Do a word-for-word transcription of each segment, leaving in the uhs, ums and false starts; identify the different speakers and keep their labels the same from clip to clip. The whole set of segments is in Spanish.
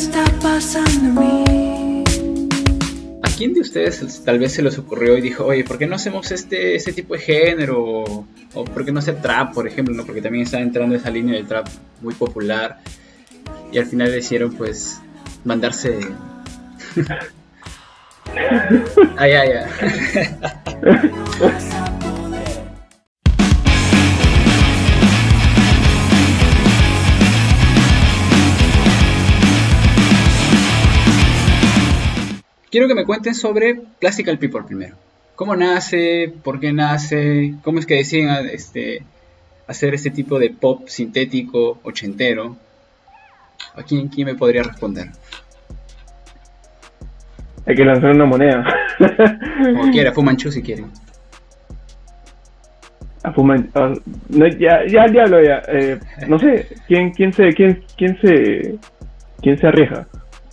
Speaker 1: está pasando a mí?
Speaker 2: ¿A quién de ustedes tal vez se les ocurrió y dijo, oye, ¿por qué no hacemos este, este tipo de género? O, o ¿por qué no hacer trap, por ejemplo? ¿No? Porque también está entrando esa línea de trap muy popular. Y al final decidieron, pues, mandarse... ay, ay, ay. Quiero que me cuenten sobre Plastikal People primero. ¿Cómo nace? ¿Por qué nace? ¿Cómo es que deciden este, hacer este tipo de pop sintético, ochentero? ¿A quién, quién me podría responder?
Speaker 3: Hay que lanzar una moneda.
Speaker 2: Como quiera, Fu Manchu si quieren.
Speaker 3: A Fu Manchu, uh, no, ya, ya al diablo ya. Eh, no sé, ¿quién, quién se, quién, quién se, quién se arriesga?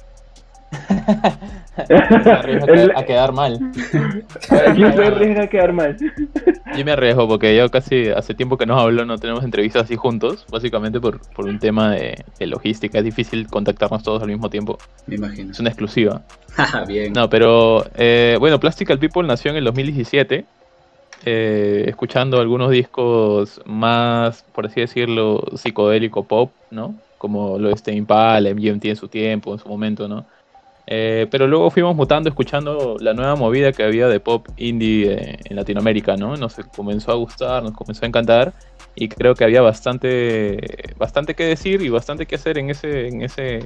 Speaker 4: Se arriesga El... a quedar mal.
Speaker 3: ¿Quién se arriesga a quedar mal?
Speaker 4: Yo me arriesgo porque yo casi hace tiempo que nos hablo, no tenemos entrevistas así juntos, básicamente por, por un tema de, de logística. Es difícil contactarnos todos al mismo tiempo.
Speaker 2: Me imagino.
Speaker 4: Es una exclusiva.
Speaker 2: Bien.
Speaker 4: No, pero eh, bueno, Plastikal People nació en el dos mil diecisiete, eh, escuchando algunos discos más, por así decirlo, psicodélico pop, ¿no? Como lo de Tame Impala, M G M T en su tiempo, en su momento, ¿no? Eh, pero luego fuimos mutando, escuchando la nueva movida que había de pop indie eh, en Latinoamérica, ¿no? Nos comenzó a gustar, nos comenzó a encantar y creo que había bastante, bastante que decir y bastante que hacer en ese, en ese,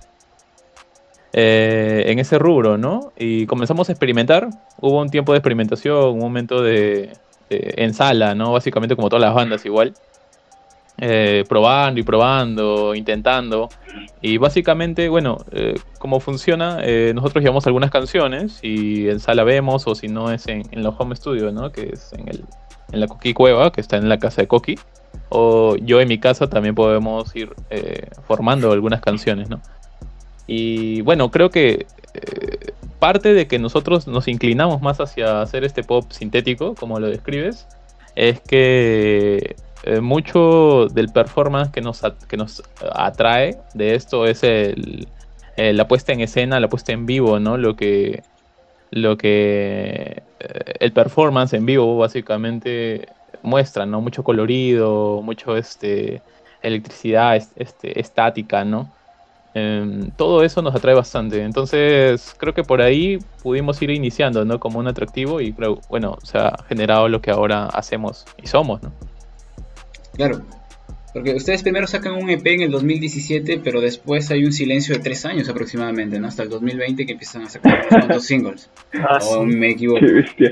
Speaker 4: eh, en ese rubro, ¿no? Y comenzamos a experimentar. Hubo un tiempo de experimentación, un momento de, de en sala, ¿no? Básicamente como todas las bandas igual. Eh, probando y probando, intentando. Y básicamente, bueno, eh, cómo funciona, eh, nosotros llevamos algunas canciones y en sala vemos, o si no es en, en los home studio, ¿no? Que es en, el, en la Coqui Cueva, que está en la casa de Coqui. O yo en mi casa también podemos ir eh, formando algunas canciones, ¿no? Y bueno, creo que eh, parte de que nosotros nos inclinamos más hacia hacer este pop sintético, como lo describes, es que Eh, mucho del performance que nos, at- que nos atrae de esto es el, eh, la puesta en escena, la puesta en vivo, ¿no? Lo que, lo que eh, el performance en vivo básicamente muestra, ¿no? Mucho colorido, mucho este, electricidad, es- este, estática, ¿no? Em, todo eso nos atrae bastante. Entonces creo que por ahí pudimos ir iniciando, ¿no? Como un atractivo y creo, bueno, se ha generado lo que ahora hacemos y somos, ¿no?
Speaker 2: Claro, porque ustedes primero sacan un E P en el dos mil diecisiete, pero después hay un silencio de tres años aproximadamente, ¿no? Hasta el dos mil veinte que empiezan a sacar unos cuantos singles.
Speaker 3: Ah,
Speaker 2: ¿O
Speaker 3: sí.
Speaker 2: me equivoco?
Speaker 3: Qué bestia.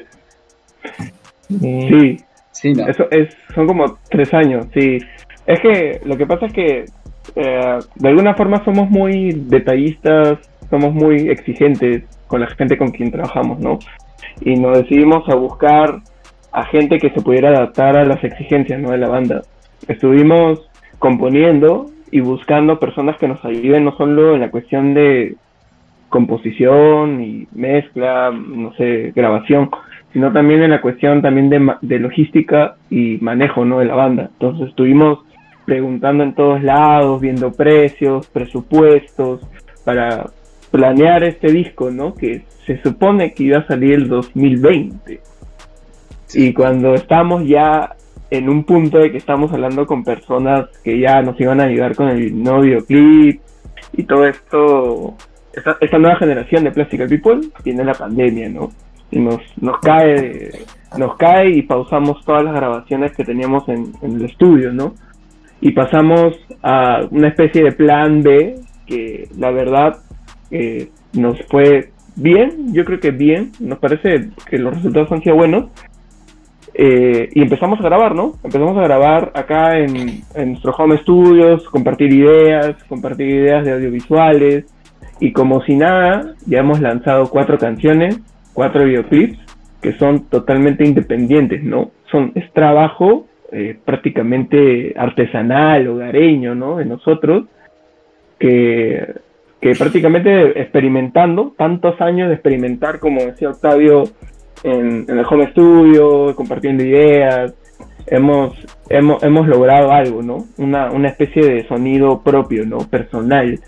Speaker 3: Sí,
Speaker 2: Sí, ¿no?
Speaker 3: eso es, son como tres años, sí. Es que lo que pasa es que eh, de alguna forma somos muy detallistas, somos muy exigentes con la gente con quien trabajamos, ¿no? Y nos decidimos a buscar a gente que se pudiera adaptar a las exigencias, ¿no? De la banda. Estuvimos componiendo y buscando personas que nos ayuden no solo en la cuestión de composición y mezcla, no sé, grabación, sino también en la cuestión también de, ma- de logística y manejo, ¿no? De la banda. Entonces estuvimos preguntando en todos lados, viendo precios, presupuestos, para planear este disco, ¿no? Que se supone que iba a salir el dos mil veinte. Y cuando estamos ya en un punto de que estamos hablando con personas que ya nos iban a ayudar con el nuevo videoclip y todo esto, esta, esta nueva generación de Plastikal People, viene la pandemia, ¿no? Y nos, nos cae, nos cae y pausamos todas las grabaciones que teníamos en, en el estudio, ¿no? Y pasamos a una especie de plan B, que la verdad eh, nos fue bien, yo creo que bien, nos parece que los resultados han sido buenos. Eh, y empezamos a grabar, ¿no? Empezamos a grabar acá en, en nuestro home studios, compartir ideas, compartir ideas de audiovisuales, y como si nada, ya hemos lanzado cuatro canciones, cuatro videoclips, que son totalmente independientes, ¿no? Son, es trabajo eh, prácticamente artesanal, hogareño, ¿no? De nosotros, que, que prácticamente experimentando, tantos años de experimentar, como decía Octavio, En, en el home studio, compartiendo ideas, hemos, hemos, hemos logrado algo, ¿no? Una, una especie de sonido propio, ¿no? Personal.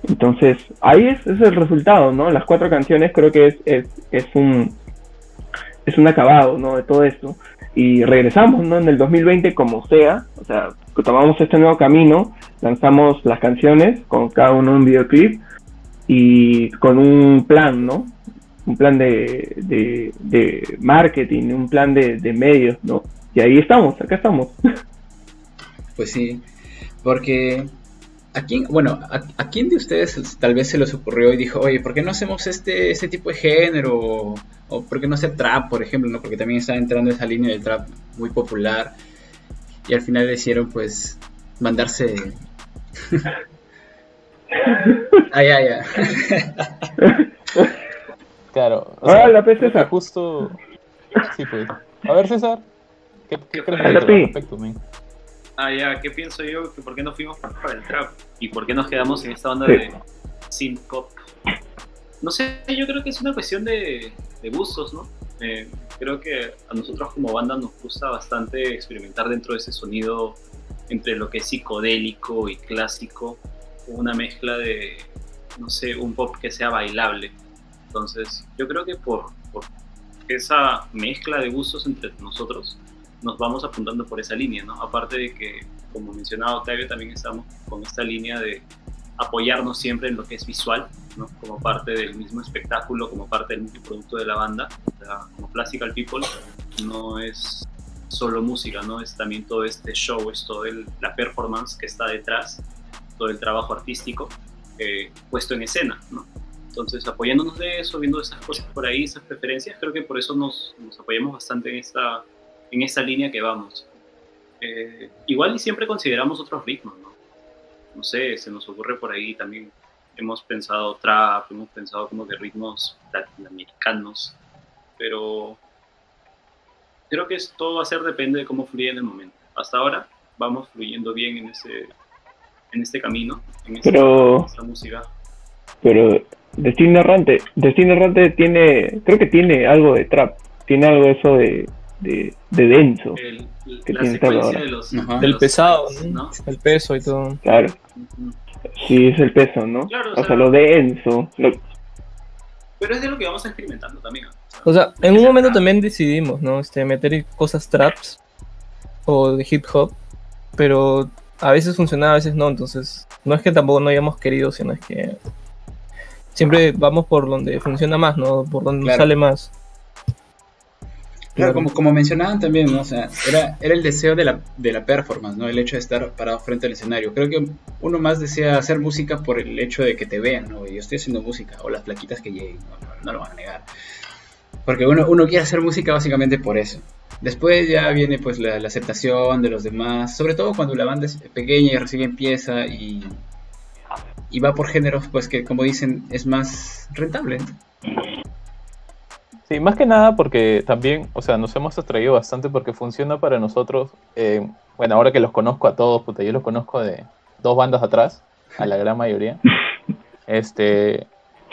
Speaker 3: Entonces, ahí es, es el resultado, ¿no? Las cuatro canciones creo que es, es, es un es un acabado, ¿no? De todo esto. Y regresamos, ¿no? En el dos mil veinte como sea, o sea, tomamos este nuevo camino, lanzamos las canciones con cada uno un videoclip y con un plan, ¿no? Un plan de, de, de marketing, un plan de, de medios, ¿no? Y ahí estamos, acá estamos.
Speaker 2: Pues sí, porque ¿a quién, bueno, a, a quién de ustedes tal vez se les ocurrió y dijo, oye, ¿por qué no hacemos este, este tipo de género? O, o ¿por qué no hacer trap, por ejemplo, ¿no? Porque también está entrando esa línea de trap muy popular. Y al final decidieron, pues, mandarse... ah, ya, ya.
Speaker 4: Claro. O
Speaker 3: Ah,
Speaker 4: sea,
Speaker 3: la P,
Speaker 4: creo que
Speaker 3: César.
Speaker 4: justo... Sí, pues. A ver, César, ¿qué, qué crees
Speaker 3: Hola,
Speaker 4: al
Speaker 3: Pi.
Speaker 4: respecto, man?
Speaker 5: Ah, ya, ¿qué pienso yo? Que ¿por qué no fuimos para el trap? ¿Y por qué nos quedamos en esta banda
Speaker 3: Sí.
Speaker 5: de synth pop? No sé, yo creo que es una cuestión de, de gustos, ¿no? Eh, creo que a nosotros como banda nos gusta bastante experimentar dentro de ese sonido entre lo que es psicodélico y clásico, una mezcla de, no sé, un pop que sea bailable. Entonces, yo creo que por, por esa mezcla de gustos entre nosotros, nos vamos apuntando por esa línea, ¿no? Aparte de que, como mencionaba Octavio, también estamos con esta línea de apoyarnos siempre en lo que es visual, ¿no? Como parte del mismo espectáculo, como parte del mismo producto de la banda. O sea, como Classical People no es solo música, ¿no? Es también todo este show, es toda la performance que está detrás, todo el trabajo artístico eh, puesto en escena, ¿no? Entonces, apoyándonos de eso, viendo esas cosas por ahí, esas preferencias, creo que por eso nos, nos apoyamos bastante en esta, en esta línea que vamos. Eh, igual y siempre consideramos otros ritmos, ¿no? No sé, se nos ocurre por ahí también, hemos pensado trap, hemos pensado como que ritmos latinoamericanos, pero creo que es, todo va a ser depende de cómo fluye en el momento. Hasta ahora vamos fluyendo bien en ese en este camino, en esta,
Speaker 3: Pero-
Speaker 5: en esta música.
Speaker 3: Pero Destino Errante, Destino Errante tiene, creo que tiene algo de trap, tiene algo de eso de, de, de denso,
Speaker 5: El,
Speaker 3: ¿Qué
Speaker 5: la
Speaker 3: tiene
Speaker 5: secuencia
Speaker 3: ahora?
Speaker 5: de los,
Speaker 2: Ajá.
Speaker 5: de
Speaker 6: Del
Speaker 5: los
Speaker 6: pesado,
Speaker 5: tracks,
Speaker 6: ¿no?
Speaker 5: ¿no?
Speaker 6: El peso y todo.
Speaker 3: claro,
Speaker 5: Ujú.
Speaker 3: sí es el peso, ¿no?
Speaker 5: Claro, o
Speaker 3: O
Speaker 5: sea-
Speaker 3: sea, lo denso, lo,
Speaker 5: Pero es de lo que vamos experimentando también, ¿no?
Speaker 6: O sea, en
Speaker 5: que
Speaker 6: un
Speaker 5: sea
Speaker 6: momento
Speaker 5: trap.
Speaker 6: también decidimos, ¿no? Este, meter cosas traps o de hip hop, pero a veces funcionaba, a veces no, entonces no es que tampoco no hayamos querido, sino es que siempre vamos por donde funciona más, ¿no? Por donde
Speaker 2: Claro.
Speaker 6: sale más.
Speaker 2: Claro, como, como mencionaban también, ¿no? O sea, era, era el deseo de la, de la performance, ¿no? El hecho de estar parado frente al escenario. Creo que uno más desea hacer música por el hecho de que te vean, ¿no? Yo estoy haciendo música, o las plaquitas que lleguen, no, no, no lo van a negar. Porque uno, uno quiere hacer música básicamente por eso. Después ya viene pues la, la aceptación de los demás, sobre todo cuando la banda es pequeña y recién empieza y, y va por géneros pues que como dicen es más rentable, ¿no?
Speaker 4: Sí, más que nada porque también, o sea, nos hemos atraído bastante porque funciona para nosotros. eh, bueno, ahora que los conozco a todos, puta, yo los conozco de dos bandas atrás, a la gran mayoría. Este,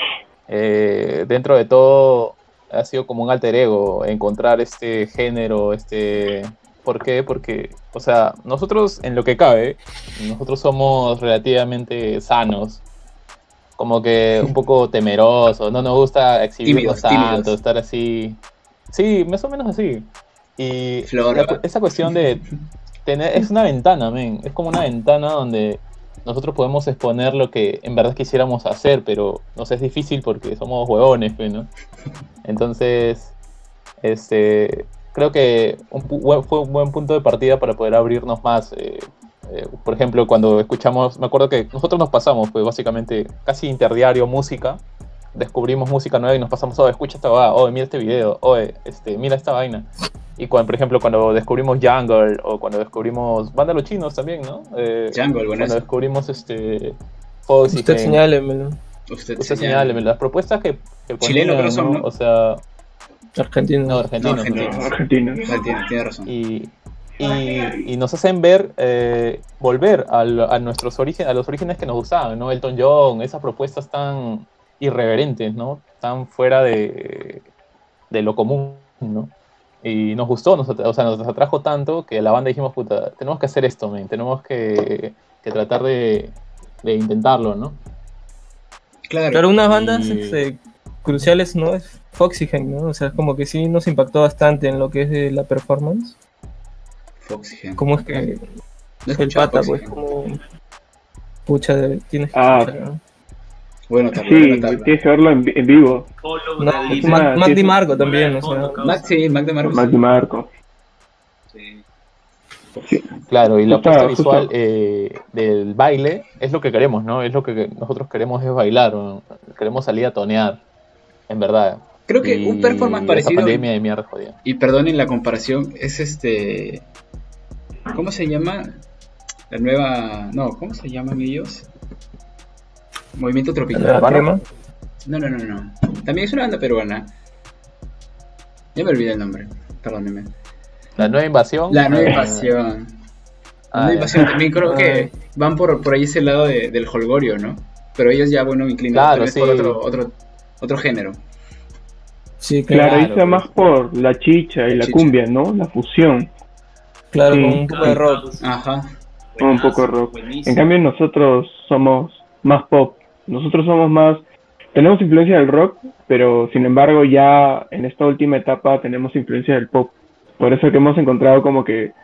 Speaker 4: eh, dentro de todo, ha sido como un alter ego encontrar este género, este... ¿Por qué? Porque, o sea, nosotros en lo que cabe, nosotros somos relativamente sanos. Como que un poco temerosos, no nos gusta exhibirnos
Speaker 2: Tímidos,
Speaker 4: tanto,
Speaker 2: tímidos.
Speaker 4: estar así. Sí, más o menos así. Y
Speaker 2: Flor,
Speaker 4: la
Speaker 2: ¿va?
Speaker 4: cu- esa cuestión de tener, es una ventana, men, es como una ventana donde nosotros podemos exponer lo que en verdad quisiéramos hacer, pero nos es difícil porque somos huevones, pues, ¿no? Entonces, este, creo que un pu- buen- fue un buen punto de partida para poder abrirnos más. eh, eh, por ejemplo, cuando escuchamos, me acuerdo que nosotros nos pasamos, pues básicamente casi interdiario música, descubrimos música nueva y nos pasamos, oh, escucha esta vaina, oh, mira este video, oh, este, mira esta vaina. Y cuando, por ejemplo, cuando descubrimos Jungle o cuando descubrimos banda los chinos también, ¿no? Eh,
Speaker 2: Jungle, bueno,
Speaker 4: cuando
Speaker 2: eso.
Speaker 4: descubrimos este Foxy,
Speaker 6: Usted
Speaker 4: Gen-
Speaker 6: señálemelo.
Speaker 2: Usted,
Speaker 4: Usted
Speaker 2: señala.
Speaker 4: señáleme, las propuestas que, que
Speaker 2: Chileno
Speaker 4: ponían,
Speaker 2: creo son,
Speaker 4: ¿no?
Speaker 2: ¿no?
Speaker 4: O sea,
Speaker 6: Argentino.
Speaker 4: no, argentinos.
Speaker 2: No, argentinos.
Speaker 4: ¿no?
Speaker 3: argentino.
Speaker 2: Ah, tiene, tiene razón.
Speaker 4: Y, y, y nos hacen ver, eh, volver al- a, nuestros orígenes, a los orígenes que nos gustaban, ¿no? Elton John, esas propuestas tan irreverentes, ¿no? Tan fuera de, de lo común, ¿no? Y nos gustó, nos, atra- o sea, nos atrajo tanto que la banda dijimos, puta, tenemos que hacer esto, men, tenemos que, que tratar de, de intentarlo, ¿no?
Speaker 2: Claro.
Speaker 6: Claro, unas bandas
Speaker 4: Y-
Speaker 6: este, cruciales, ¿no? Es Foxygen, ¿no? O sea, es como que sí nos impactó bastante en lo que es de la performance.
Speaker 2: Foxygen.
Speaker 6: Cómo es que
Speaker 2: No he
Speaker 6: el
Speaker 2: escuchado
Speaker 6: pata, pues,
Speaker 2: Foxygen.
Speaker 6: como... Pucha, de- tienes que
Speaker 3: Ah,
Speaker 6: escuchar, ¿no?
Speaker 2: Bueno, tabla,
Speaker 3: Sí,
Speaker 2: buena tabla.
Speaker 3: tienes que verlo en, vi- en vivo.
Speaker 5: Follow
Speaker 6: No,
Speaker 5: the
Speaker 3: es
Speaker 5: leader.
Speaker 3: una-
Speaker 6: Mac, Mac
Speaker 3: sí, es un-
Speaker 6: DiMarco también,
Speaker 5: Hola,
Speaker 6: o sea...
Speaker 5: fondo, cabrón.
Speaker 2: Mac, sí, Mac de Marcos.
Speaker 3: Mac DiMarco.
Speaker 5: Sí.
Speaker 3: Sí.
Speaker 4: Claro, y la
Speaker 3: Justo-
Speaker 4: apuesta
Speaker 3: justo-
Speaker 4: visual eh, del baile es lo que queremos, ¿no? Es lo que nosotros queremos es bailar, ¿no? Queremos salir a tonear, en verdad.
Speaker 2: Creo que
Speaker 4: Y
Speaker 2: un performance
Speaker 4: esa
Speaker 2: parecido,
Speaker 4: pandemia de mierda jodida.
Speaker 2: y perdonen la comparación, es este... ¿Cómo se llama? La nueva... No, ¿cómo se llaman ellos? Movimiento Tropical.
Speaker 6: La crema.
Speaker 2: No, no, no, no. También es una banda peruana. Ya me olvidé el nombre, perdónenme.
Speaker 4: La nueva invasión.
Speaker 2: La nueva
Speaker 4: eh,
Speaker 2: invasión. La
Speaker 4: ah,
Speaker 2: nueva
Speaker 4: ya.
Speaker 2: invasión también creo que
Speaker 6: Ay.
Speaker 2: van por, por ahí ese lado de- del holgorio, ¿no? Pero ellos ya, bueno, inclinan
Speaker 4: Claro,
Speaker 2: tal vez
Speaker 4: sí.
Speaker 2: por otro, otro, otro género.
Speaker 6: Sí, claro,
Speaker 3: Claro,
Speaker 4: Claro,
Speaker 3: irse
Speaker 4: pues.
Speaker 3: más por la chicha y
Speaker 2: La
Speaker 3: la
Speaker 2: chicha.
Speaker 3: cumbia, ¿no? La fusión.
Speaker 6: claro,
Speaker 3: Sí.
Speaker 6: con un poco de rock.
Speaker 2: Ajá.
Speaker 3: Un poco de rock.
Speaker 5: Buenísimo.
Speaker 3: En cambio nosotros somos más pop. Nosotros somos más... Tenemos influencia del rock, pero sin embargo ya en esta última etapa tenemos influencia del pop. Por eso que hemos encontrado como que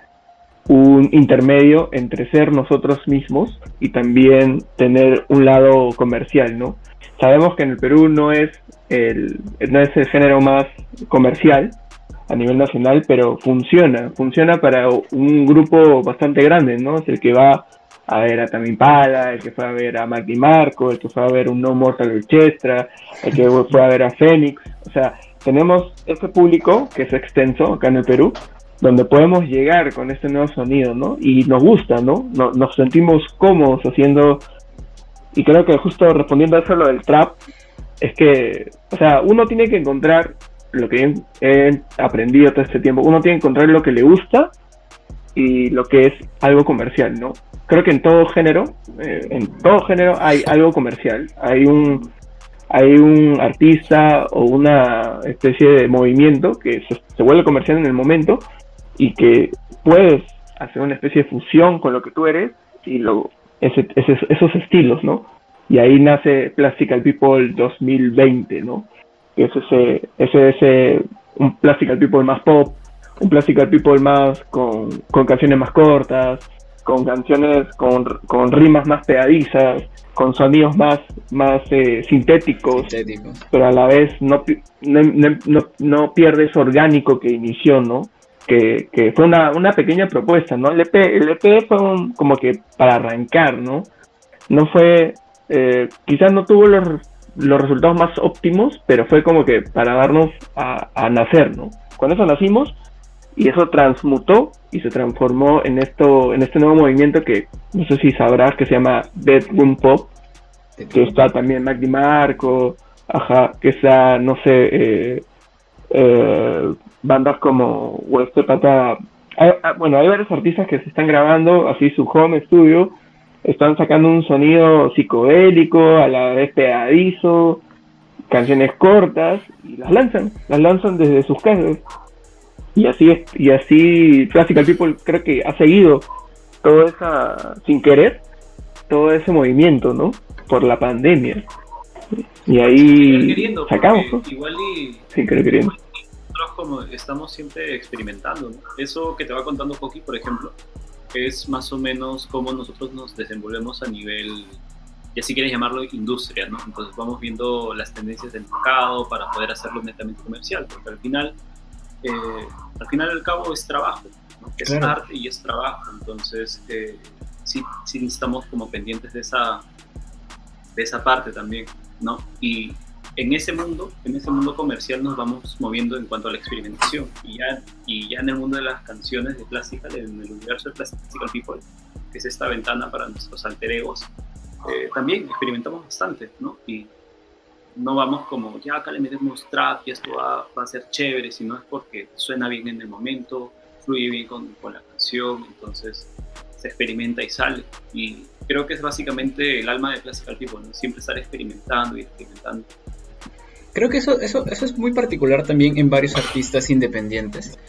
Speaker 3: un intermedio entre ser nosotros mismos y también tener un lado comercial, ¿no? Sabemos que en el Perú no es el, no es el género más comercial a nivel nacional, pero funciona, funciona para un grupo bastante grande, ¿no? Es el que va a ver a Tame Impala, el que fue a ver a Mac DiMarco, el que fue a ver un No Mortal Orchestra, el que fue a ver a Phoenix. O sea, tenemos ese público que es extenso acá en el Perú, donde podemos llegar con este nuevo sonido, ¿no? Y nos gusta, ¿no? No- Nos sentimos cómodos haciendo... Y creo que justo respondiendo a eso lo del trap, es que, o sea, uno tiene que encontrar lo que he aprendido todo este tiempo, uno tiene que encontrar lo que le gusta y lo que es algo comercial, ¿no? Creo que en todo género, eh, en todo género hay algo comercial, hay un hay un artista o una especie de movimiento que se, se vuelve comercial en el momento y que puedes hacer una especie de fusión con lo que tú eres y lo, ese, ese- esos estilos, ¿no? Y ahí nace Plastic People dos mil veinte, ¿no? Que es ese, ese, ese, un Plastic People más pop, un Plastic People más con, con canciones más cortas, con canciones con, con rimas más pegadizas, con sonidos más, más eh, sintéticos,
Speaker 2: Sintéticos.
Speaker 3: pero a la vez no, pi- no, no, no, no pierde eso orgánico que inició, ¿no? Que, que fue una, una pequeña propuesta, ¿no? El E P, el E P fue un- como que para arrancar, ¿no? No fue, eh, quizás no tuvo los, los resultados más óptimos, pero fue como que para darnos a, a nacer, ¿no? Con eso nacimos y eso transmutó y se transformó en esto, en este nuevo movimiento que no sé si sabrás que se llama Bedroom Pop, que está también Mac DiMarco, ajá, que está, no sé, eh, eh, bandas como o este pata, hay- ah, bueno, hay varios artistas que se están grabando así su home studio, están sacando un sonido psicodélico, a la vez pegadizo, canciones cortas y las lanzan, las lanzan desde sus casas. Y así es, y así Classical People creo que ha seguido todo esa, sin querer, todo ese movimiento, ¿no? Por la pandemia. Y
Speaker 5: Querer
Speaker 3: ahí
Speaker 5: queriendo,
Speaker 3: sacamos,
Speaker 5: porque
Speaker 3: ¿no?
Speaker 5: igual y
Speaker 3: Sin querer queriendo.
Speaker 5: nosotros como estamos siempre experimentando, ¿no? Eso que te va contando Poki, por ejemplo, es más o menos cómo nosotros nos desenvolvemos a nivel, ya si quieres llamarlo industria, ¿no? Entonces vamos viendo las tendencias del mercado para poder hacerlo netamente comercial, porque al final, eh, al final al cabo es trabajo, ¿no? Es
Speaker 2: Claro.
Speaker 5: arte y es trabajo, entonces eh, sí, sí estamos como pendientes de esa, de esa parte también, ¿no? Y en ese mundo, en ese mundo comercial nos vamos moviendo en cuanto a la experimentación y ya, y ya en el mundo de las canciones de Classical, en el universo de Classical People, que es esta ventana para nuestros alter egos, eh, también experimentamos bastante, ¿no? Y no vamos como, ya acá le metemos trap y esto va, va a ser chévere, sino es porque suena bien en el momento, fluye bien con, con la canción, entonces se experimenta y sale. Y creo que es básicamente el alma de Classical People, ¿no? Siempre estar experimentando y experimentando.
Speaker 2: Creo que eso, eso, eso es muy particular también en varios artistas independientes,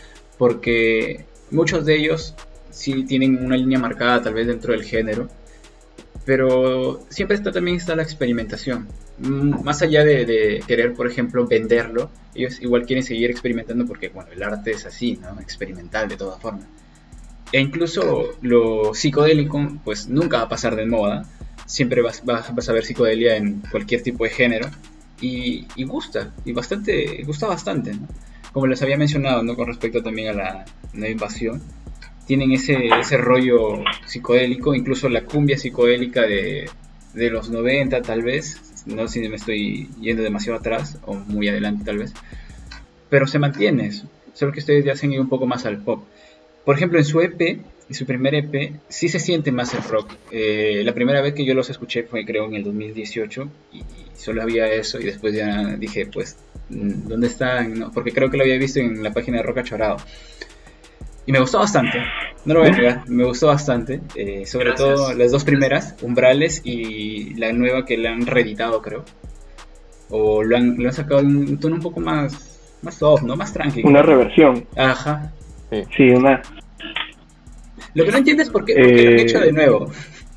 Speaker 2: porque muchos de ellos sí tienen una línea marcada tal vez dentro del género, pero siempre está, también está la experimentación. Mm, Más allá de, de querer, por ejemplo, venderlo, ellos igual quieren seguir experimentando porque, bueno, el arte es así, ¿no? Experimental de todas formas. E incluso lo psicodélico, pues nunca va a pasar de moda. Siempre vas, vas, vas a ver psicodelia en cualquier tipo de género. Y, y gusta, y bastante, gusta bastante, ¿no? Como les había mencionado, ¿no? Con respecto también a la, la invasión. Tienen ese, ese rollo psicodélico, incluso la cumbia psicodélica de, de los noventa tal vez. No sé si me estoy yendo demasiado atrás o muy adelante tal vez. Pero se mantiene, solo que ustedes ya se han ido un poco más al pop. Por ejemplo, en su E P, en su primer E P, sí se siente más el rock. Eh, la primera vez que yo los escuché fue, creo, en el dos mil dieciocho, y, y solo había eso, y después ya dije, pues, ¿dónde están? No, porque creo que lo había visto en la página de Rock Achorado. Y me gustó bastante, no lo voy a negar, me gustó bastante. Eh, sobre
Speaker 5: Gracias.
Speaker 2: todo las dos primeras, Umbrales, y la nueva que le han reeditado, creo. O lo han, lo han sacado en un tono un poco más, más soft, ¿no? Más tranquilo.
Speaker 3: Una reversión.
Speaker 2: Ajá.
Speaker 3: Sí, una...
Speaker 2: Lo que no entiendo es por qué, por qué lo han
Speaker 3: Eh,
Speaker 2: hecho de nuevo.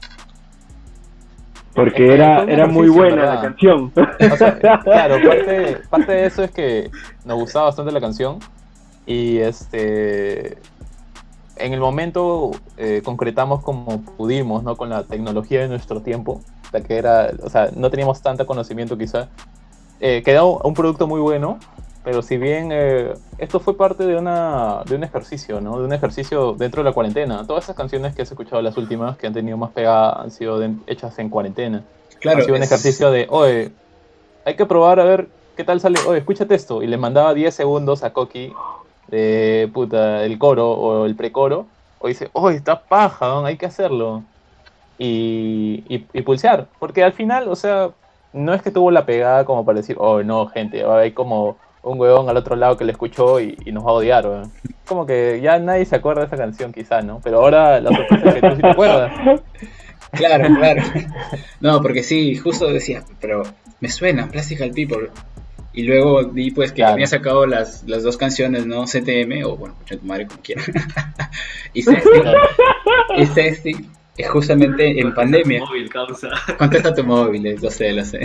Speaker 3: Porque
Speaker 4: Es que
Speaker 3: era,
Speaker 4: fue un
Speaker 3: era muy
Speaker 4: ejercicio,
Speaker 3: buena
Speaker 4: ¿verdad?
Speaker 3: la canción.
Speaker 4: O sea, claro, parte, parte de eso es que nos gustaba bastante la canción y este en el momento eh, concretamos como pudimos, ¿no? Con la tecnología de nuestro tiempo, la que era, o sea, no teníamos tanto conocimiento quizá. Eh, quedó un producto muy bueno, pero si bien eh, esto fue parte de una de un ejercicio, ¿no? De un ejercicio dentro de la cuarentena. Todas esas canciones que has escuchado, las últimas que han tenido más pegada, han sido de- hechas en cuarentena.
Speaker 2: Claro,
Speaker 4: Ha sido un
Speaker 2: es-
Speaker 4: ejercicio de, oye, hay que probar a ver qué tal sale. Oye, escúchate esto. Y le mandaba diez segundos a Coqui de puta, el coro o el precoro. O dice, oye, está paja, ¿no? Hay que hacerlo. Y, y, y pulsear. Porque al final, o sea, no es que tuvo la pegada como para decir, oh, no, gente, hay como un huevón al otro lado que le escuchó y, y nos va a odiar, weón. Como que ya nadie se acuerda de esa canción, quizá, ¿no? Pero ahora la sorpresa es que tú sí te acuerdas.
Speaker 2: Claro, claro. No, porque sí, justo decía, pero me suena Plastic People. Y luego vi pues que
Speaker 4: Claro.
Speaker 2: había sacado las, las dos canciones, ¿no? C T M, o bueno, escucha tu madre como quiera. y Sexting. y Sexting es justamente en pandemia.
Speaker 5: Móvil, causa.
Speaker 2: Contesta tu móvil, eh, lo sé, lo sé.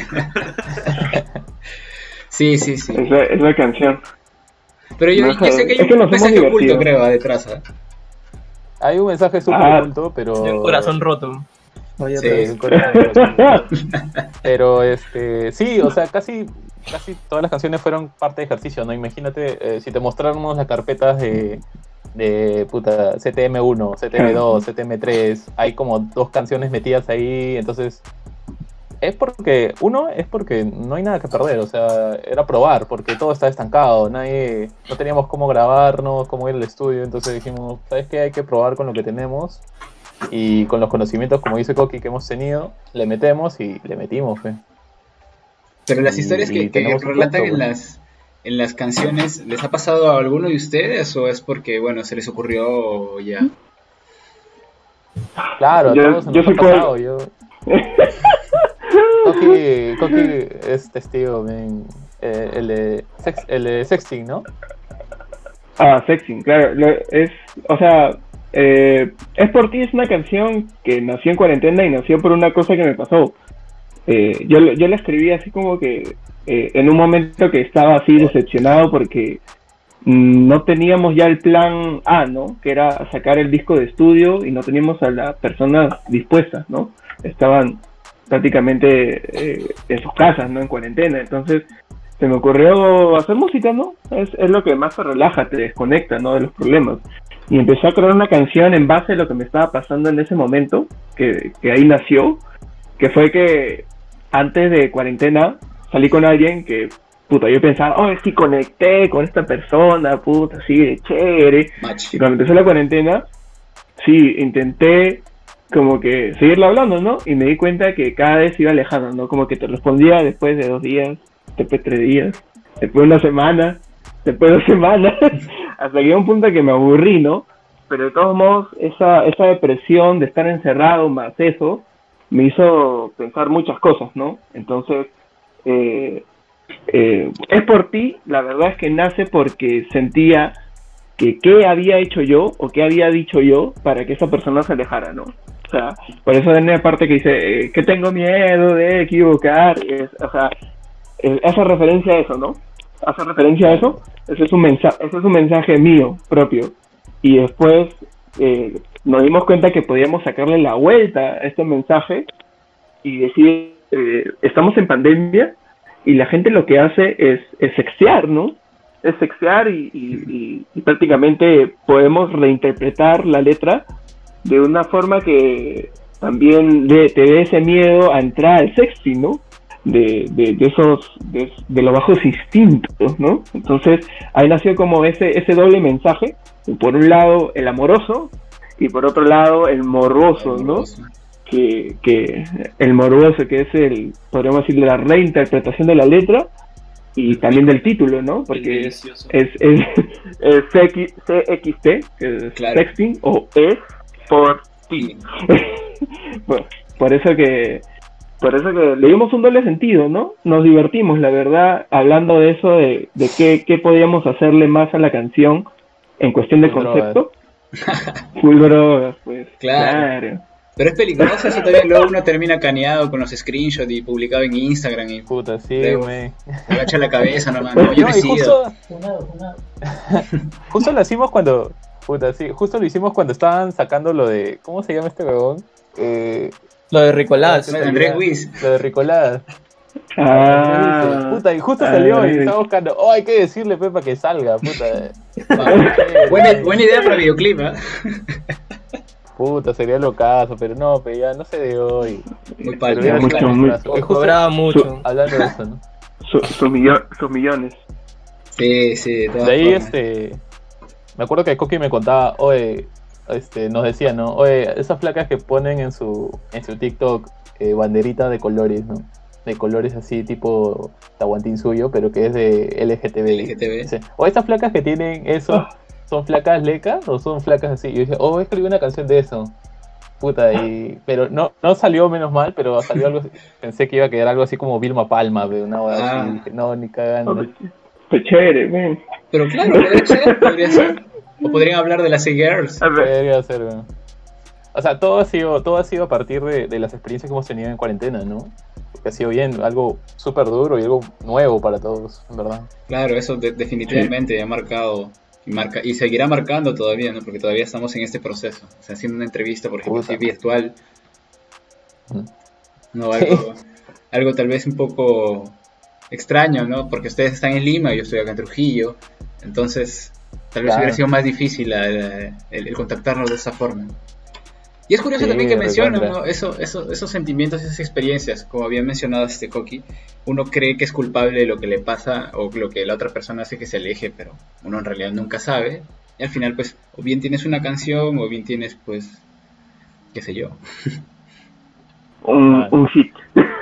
Speaker 2: sí, sí, sí.
Speaker 3: Es la, es la canción.
Speaker 2: Pero yo,
Speaker 3: No,
Speaker 2: yo sé que hay
Speaker 3: es que
Speaker 2: un
Speaker 3: nos hemos
Speaker 2: mensaje oculto,
Speaker 3: divertido.
Speaker 2: creo, detrás. ¿eh?
Speaker 4: Hay un mensaje súper
Speaker 3: Ah.
Speaker 4: oculto, pero...
Speaker 6: De un corazón roto. Vaya
Speaker 2: Sí.
Speaker 6: atrás.
Speaker 4: un corazón roto. Pero este, sí, o sea, casi, casi todas las canciones fueron parte de ejercicio, ¿no? Imagínate eh, si te mostráramos las carpetas de, de puta, C T M uno, C T M dos, C T M tres, hay como dos canciones metidas ahí, entonces es porque, uno, es porque no hay nada que perder, o sea, era probar, porque todo está estancado, nadie, no teníamos cómo grabarnos, cómo ir al estudio, entonces dijimos, ¿sabes qué? Hay que probar con lo que tenemos. Y con los conocimientos, como dice Coqui, que hemos tenido, le metemos y le metimos, fe.
Speaker 2: Pero las
Speaker 4: Y-
Speaker 2: historias
Speaker 4: y
Speaker 2: que, que
Speaker 4: tenemos un
Speaker 2: relatan
Speaker 4: punto,
Speaker 2: en
Speaker 4: pues.
Speaker 2: las, en las canciones, ¿les ha pasado a alguno de ustedes o es porque, bueno, se les ocurrió o ya?
Speaker 4: Claro, a
Speaker 3: Yo-
Speaker 4: todos se
Speaker 3: yo
Speaker 4: nos ha
Speaker 3: sí puedo-
Speaker 4: pasado. Yo... Coqui, Coqui es testigo, men. Eh, el, de sex, el de Sexting, ¿no?
Speaker 3: Ah, Sexing, claro. Lo- es, o sea, eh, Es por ti es una canción que nació en cuarentena y nació por una cosa que me pasó. Eh, yo, yo la escribí así como que eh, en un momento que estaba así decepcionado porque mm, no teníamos ya el plan A, ¿no? Que era sacar el disco de estudio y no teníamos a las personas dispuestas, ¿no? Estaban prácticamente eh, en sus casas, ¿no? En cuarentena. Entonces se me ocurrió hacer música, ¿no? Es, es lo que más te relaja, te desconecta, ¿no? De los problemas. Y empecé a crear una canción en base a lo que me estaba pasando en ese momento, que, que ahí nació, que fue que antes de cuarentena salí con alguien que, puta, yo pensaba, oh, sí conecté con esta persona, puta, sí, de chévere.
Speaker 2: Match.
Speaker 3: Y cuando empezó la cuarentena, sí, intenté como que seguirle hablando, ¿no? Y me di cuenta que cada vez se iba alejando, ¿no? Como que te respondía después de dos días, después de tres días, después de una semana, después de dos semanas, hasta que llegó un punto que me aburrí, ¿no? Pero de todos modos, esa, esa depresión de estar encerrado más eso, me hizo pensar muchas cosas, ¿no? Entonces, eh, eh, es por ti, la verdad es que nace porque sentía que qué había hecho yo o qué había dicho yo para que esa persona se alejara, ¿no? O sea, por eso hay una parte que dice eh, que tengo miedo de equivocar. Es, o sea, eh, hace referencia a eso, ¿no? Hace referencia a eso. Ese es un mensaje, ese es un mensaje mío propio. Y después eh, nos dimos cuenta que podíamos sacarle la vuelta a este mensaje y decir, eh, estamos en pandemia y la gente lo que hace es, es sextear, ¿no? Es sextear y, y, y, y prácticamente podemos reinterpretar la letra de una forma que también de, te dé ese miedo a entrar al sexting, ¿no? De, de, de esos, de, de los bajos instintos, ¿no? Entonces ahí nació como ese, ese doble mensaje, por un lado el amoroso y por otro lado el morboso, ¿no? Que, que el morboso, que es el, podríamos decir, la reinterpretación de la letra y también del título, ¿no? Porque es, es, es, es C X T, que es
Speaker 2: Claro.
Speaker 3: sexting, o es por ti. Bueno, por eso que por eso que le dimos un doble sentido, ¿no? Nos divertimos, la verdad, hablando de eso, de, de qué, qué podíamos hacerle más a la canción en cuestión de
Speaker 4: Full
Speaker 3: concepto. Full drogas, pues.
Speaker 2: Claro.
Speaker 3: Claro.
Speaker 2: Pero es peligroso eso también, luego uno termina caneado con los screenshots y publicado en Instagram y
Speaker 4: Puta, sí,
Speaker 2: Luego.
Speaker 4: me.
Speaker 2: agacha la cabeza nomás, no, yo
Speaker 4: No,
Speaker 2: no he
Speaker 4: y
Speaker 2: sido.
Speaker 4: justo,
Speaker 7: Funado, funado.
Speaker 4: justo lo hicimos cuando. Puta, sí, justo lo hicimos cuando estaban sacando lo de. ¿Cómo se llama este huevón? Eh,
Speaker 6: Lo de Ricolás.
Speaker 2: No, Andrés Wiz.
Speaker 4: Lo de Ricolás.
Speaker 3: Ah,
Speaker 4: Puta, y justo
Speaker 3: ah,
Speaker 4: salió y
Speaker 3: sí.
Speaker 4: estaba buscando. Oh, hay que decirle, Pepa, que salga, puta.
Speaker 2: buena, buena idea para videoclip, ¿eh?
Speaker 4: Puta, sería locazo, pero no, pero ya no se dio y.
Speaker 2: Muy
Speaker 4: Pero
Speaker 2: palto.
Speaker 4: hubiera
Speaker 3: mucho,
Speaker 4: sido
Speaker 3: muy-
Speaker 4: locazo. Y justo
Speaker 6: Cobraba mucho.
Speaker 4: hablando de eso, ¿no?
Speaker 3: Su- sus millo- sus millones.
Speaker 2: Sí, sí, de todas
Speaker 4: De ahí,
Speaker 2: formas.
Speaker 4: este. Me acuerdo que Coqui me contaba, oye, este, nos decía, ¿no? Oye, esas placas que ponen en su, en su TikTok, eh, banderita de colores, ¿no? De colores así, tipo Tahuantín suyo, pero que es de L G T B.
Speaker 2: L G T B.
Speaker 4: Dice, o estas placas que tienen eso,
Speaker 3: Ah.
Speaker 4: ¿son placas lecas o son placas así? Y yo dije, oh, escribí una canción de eso. Puta, y... Pero no, no salió menos mal, pero salió algo así- pensé que iba a quedar algo así como Vilma Palma, de una hueá
Speaker 2: Ah.
Speaker 4: así. Dije, no, ni cagando.
Speaker 3: Oh, pues chévere, ven.
Speaker 2: Pero claro, podría ser, podría ser. O podrían hablar de las E-Girls.
Speaker 3: A ver,
Speaker 4: Podría ser, weón. O sea, todo ha sido, todo ha sido a partir de, de las experiencias que hemos tenido en cuarentena, ¿no? Porque ha sido bien, algo súper duro y algo nuevo para todos, en verdad.
Speaker 2: Claro, eso de- definitivamente ha marcado y marca y seguirá marcando todavía, ¿no? Porque todavía estamos en este proceso. O sea, haciendo una entrevista, por ejemplo,
Speaker 4: Puta.
Speaker 2: así virtual,
Speaker 4: Mm.
Speaker 2: no algo, algo tal vez un poco extraño, ¿no? Porque ustedes están en Lima y yo estoy acá en Trujillo, entonces tal vez
Speaker 4: Claro.
Speaker 2: hubiera sido más difícil la- la- el, el contactarnos de esa forma. Y es curioso
Speaker 4: Sí,
Speaker 2: también que mencionan,
Speaker 4: recontra.
Speaker 2: ¿no? Eso, eso, esos sentimientos, esas experiencias, como había mencionado este Coqui, uno cree que es culpable de lo que le pasa o lo que la otra persona hace que se aleje, pero uno en realidad nunca sabe. Y al final, pues, o bien tienes una canción, o bien tienes, pues, qué sé yo.
Speaker 3: un,
Speaker 4: Vale.
Speaker 3: un hit.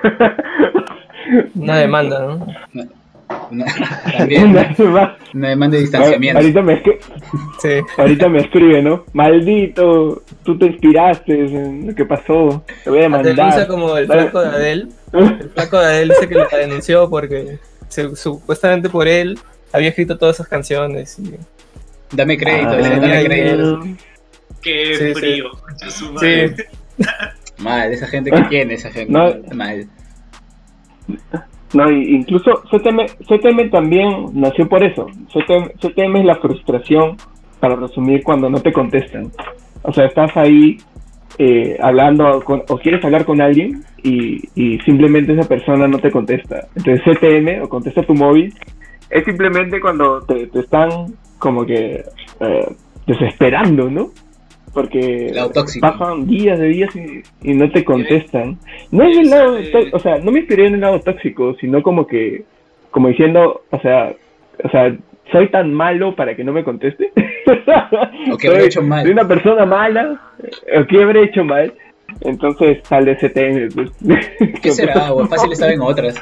Speaker 6: Una demanda, ¿no?
Speaker 2: Una, también una,
Speaker 3: Más.
Speaker 2: una demanda de distanciamiento.
Speaker 3: Ahorita me, escri-
Speaker 6: Sí.
Speaker 3: ahorita me escribe, ¿no? Maldito, tú te inspiraste en lo que pasó. Te voy a
Speaker 6: Te denuncia
Speaker 3: demandar.
Speaker 6: como el
Speaker 3: Vale.
Speaker 6: flaco de Adele. El flaco de Adele dice que la denunció porque se- supuestamente por él había escrito todas esas canciones. Y...
Speaker 2: Dame crédito,
Speaker 3: Ah,
Speaker 2: dice, dame crédito.
Speaker 5: Qué
Speaker 6: Sí, sí.
Speaker 5: frío. Su madre.
Speaker 6: Sí,
Speaker 2: Mal, esa gente que tiene, esa gente.
Speaker 3: No.
Speaker 2: Mal.
Speaker 3: No, y incluso C T M, C T M también nació por eso. C T M, C T M es la frustración, para resumir, cuando no te contestan. O sea, estás ahí eh, hablando con, o quieres hablar con alguien y, y simplemente esa persona no te contesta. Entonces C T M, o contesta tu móvil, es simplemente cuando te, te están como que eh, desesperando, ¿no? Porque
Speaker 2: Lado tóxico.
Speaker 3: pasan días de días y, y no te contestan. No es el lado, tó- o sea, no me inspiré en el lado tóxico, sino como que, como diciendo, o sea, o sea, soy tan malo para que no me conteste.
Speaker 2: O que habré
Speaker 3: Soy-
Speaker 2: hecho mal.
Speaker 3: Soy una persona mala, o que habré hecho mal. Entonces sale ese C T M, pues.
Speaker 2: ¿Qué será? O fácil estaba en otras.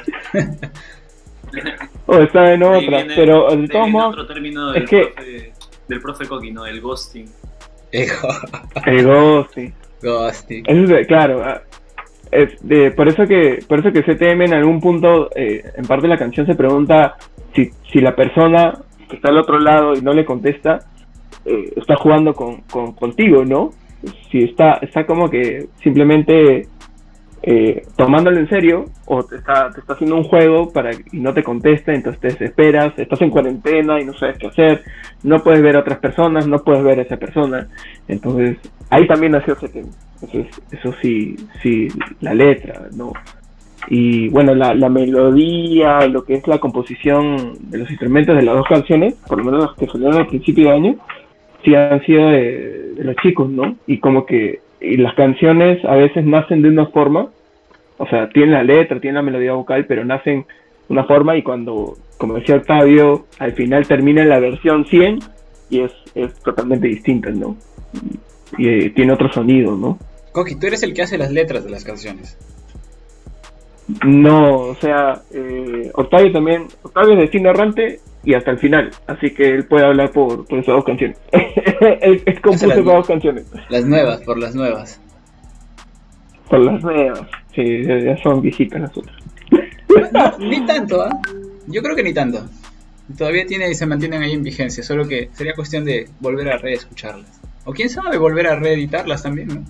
Speaker 3: O estaba en
Speaker 5: Ahí
Speaker 3: otras,
Speaker 5: viene-
Speaker 3: pero de
Speaker 5: ahí
Speaker 3: todos
Speaker 5: viene
Speaker 3: modos,
Speaker 5: otro término
Speaker 3: es
Speaker 5: del,
Speaker 3: que-
Speaker 5: profe, del profe Coqui, ¿no? El ghosting.
Speaker 2: Ejo,
Speaker 3: el ghosting.
Speaker 2: ghosting.
Speaker 3: Eso es, de- claro, ah, es de- por eso que por eso que C T M en algún punto, eh, en parte de la canción se pregunta si, si la persona que está al otro lado y no le contesta, eh, está jugando con, con- contigo, ¿no? si está, está como que simplemente eh, tomándolo en serio, o te está, te está haciendo un juego para y no te contesta, entonces te desesperas, estás en cuarentena y no sabes qué hacer, no puedes ver a otras personas, no puedes ver a esa persona, entonces ahí también nació ese tema. Entonces, eso sí, sí, la letra, ¿no? Y bueno, la, la melodía, lo que es la composición de los instrumentos de las dos canciones, por lo menos las que salieron al principio de año, sí han sido de, de los chicos, ¿no? Y como que y las canciones a veces nacen de una forma, o sea, tienen la letra, tienen la melodía vocal, pero nacen de una forma y cuando, como decía Octavio, al final termina en la versión cien y es, es totalmente distinta, ¿no? Y, y eh, tiene otro sonido, ¿no?
Speaker 2: Coqui, tú eres el que hace las letras de las canciones.
Speaker 3: No, o sea, eh, Octavio también, Octavio es de cine errante y hasta el final, así que él puede hablar por, por esas dos canciones. él, él compuso
Speaker 2: las,
Speaker 3: esas dos canciones.
Speaker 2: Las nuevas, por las nuevas.
Speaker 3: Por las nuevas, sí, ya son viejitas las otras.
Speaker 2: No, ni tanto, ¿ah? ¿eh? Yo creo que ni tanto. Todavía tiene y se mantienen ahí en vigencia, solo que sería cuestión de volver a reescucharlas. O quién sabe, volver a reeditarlas también, ¿no?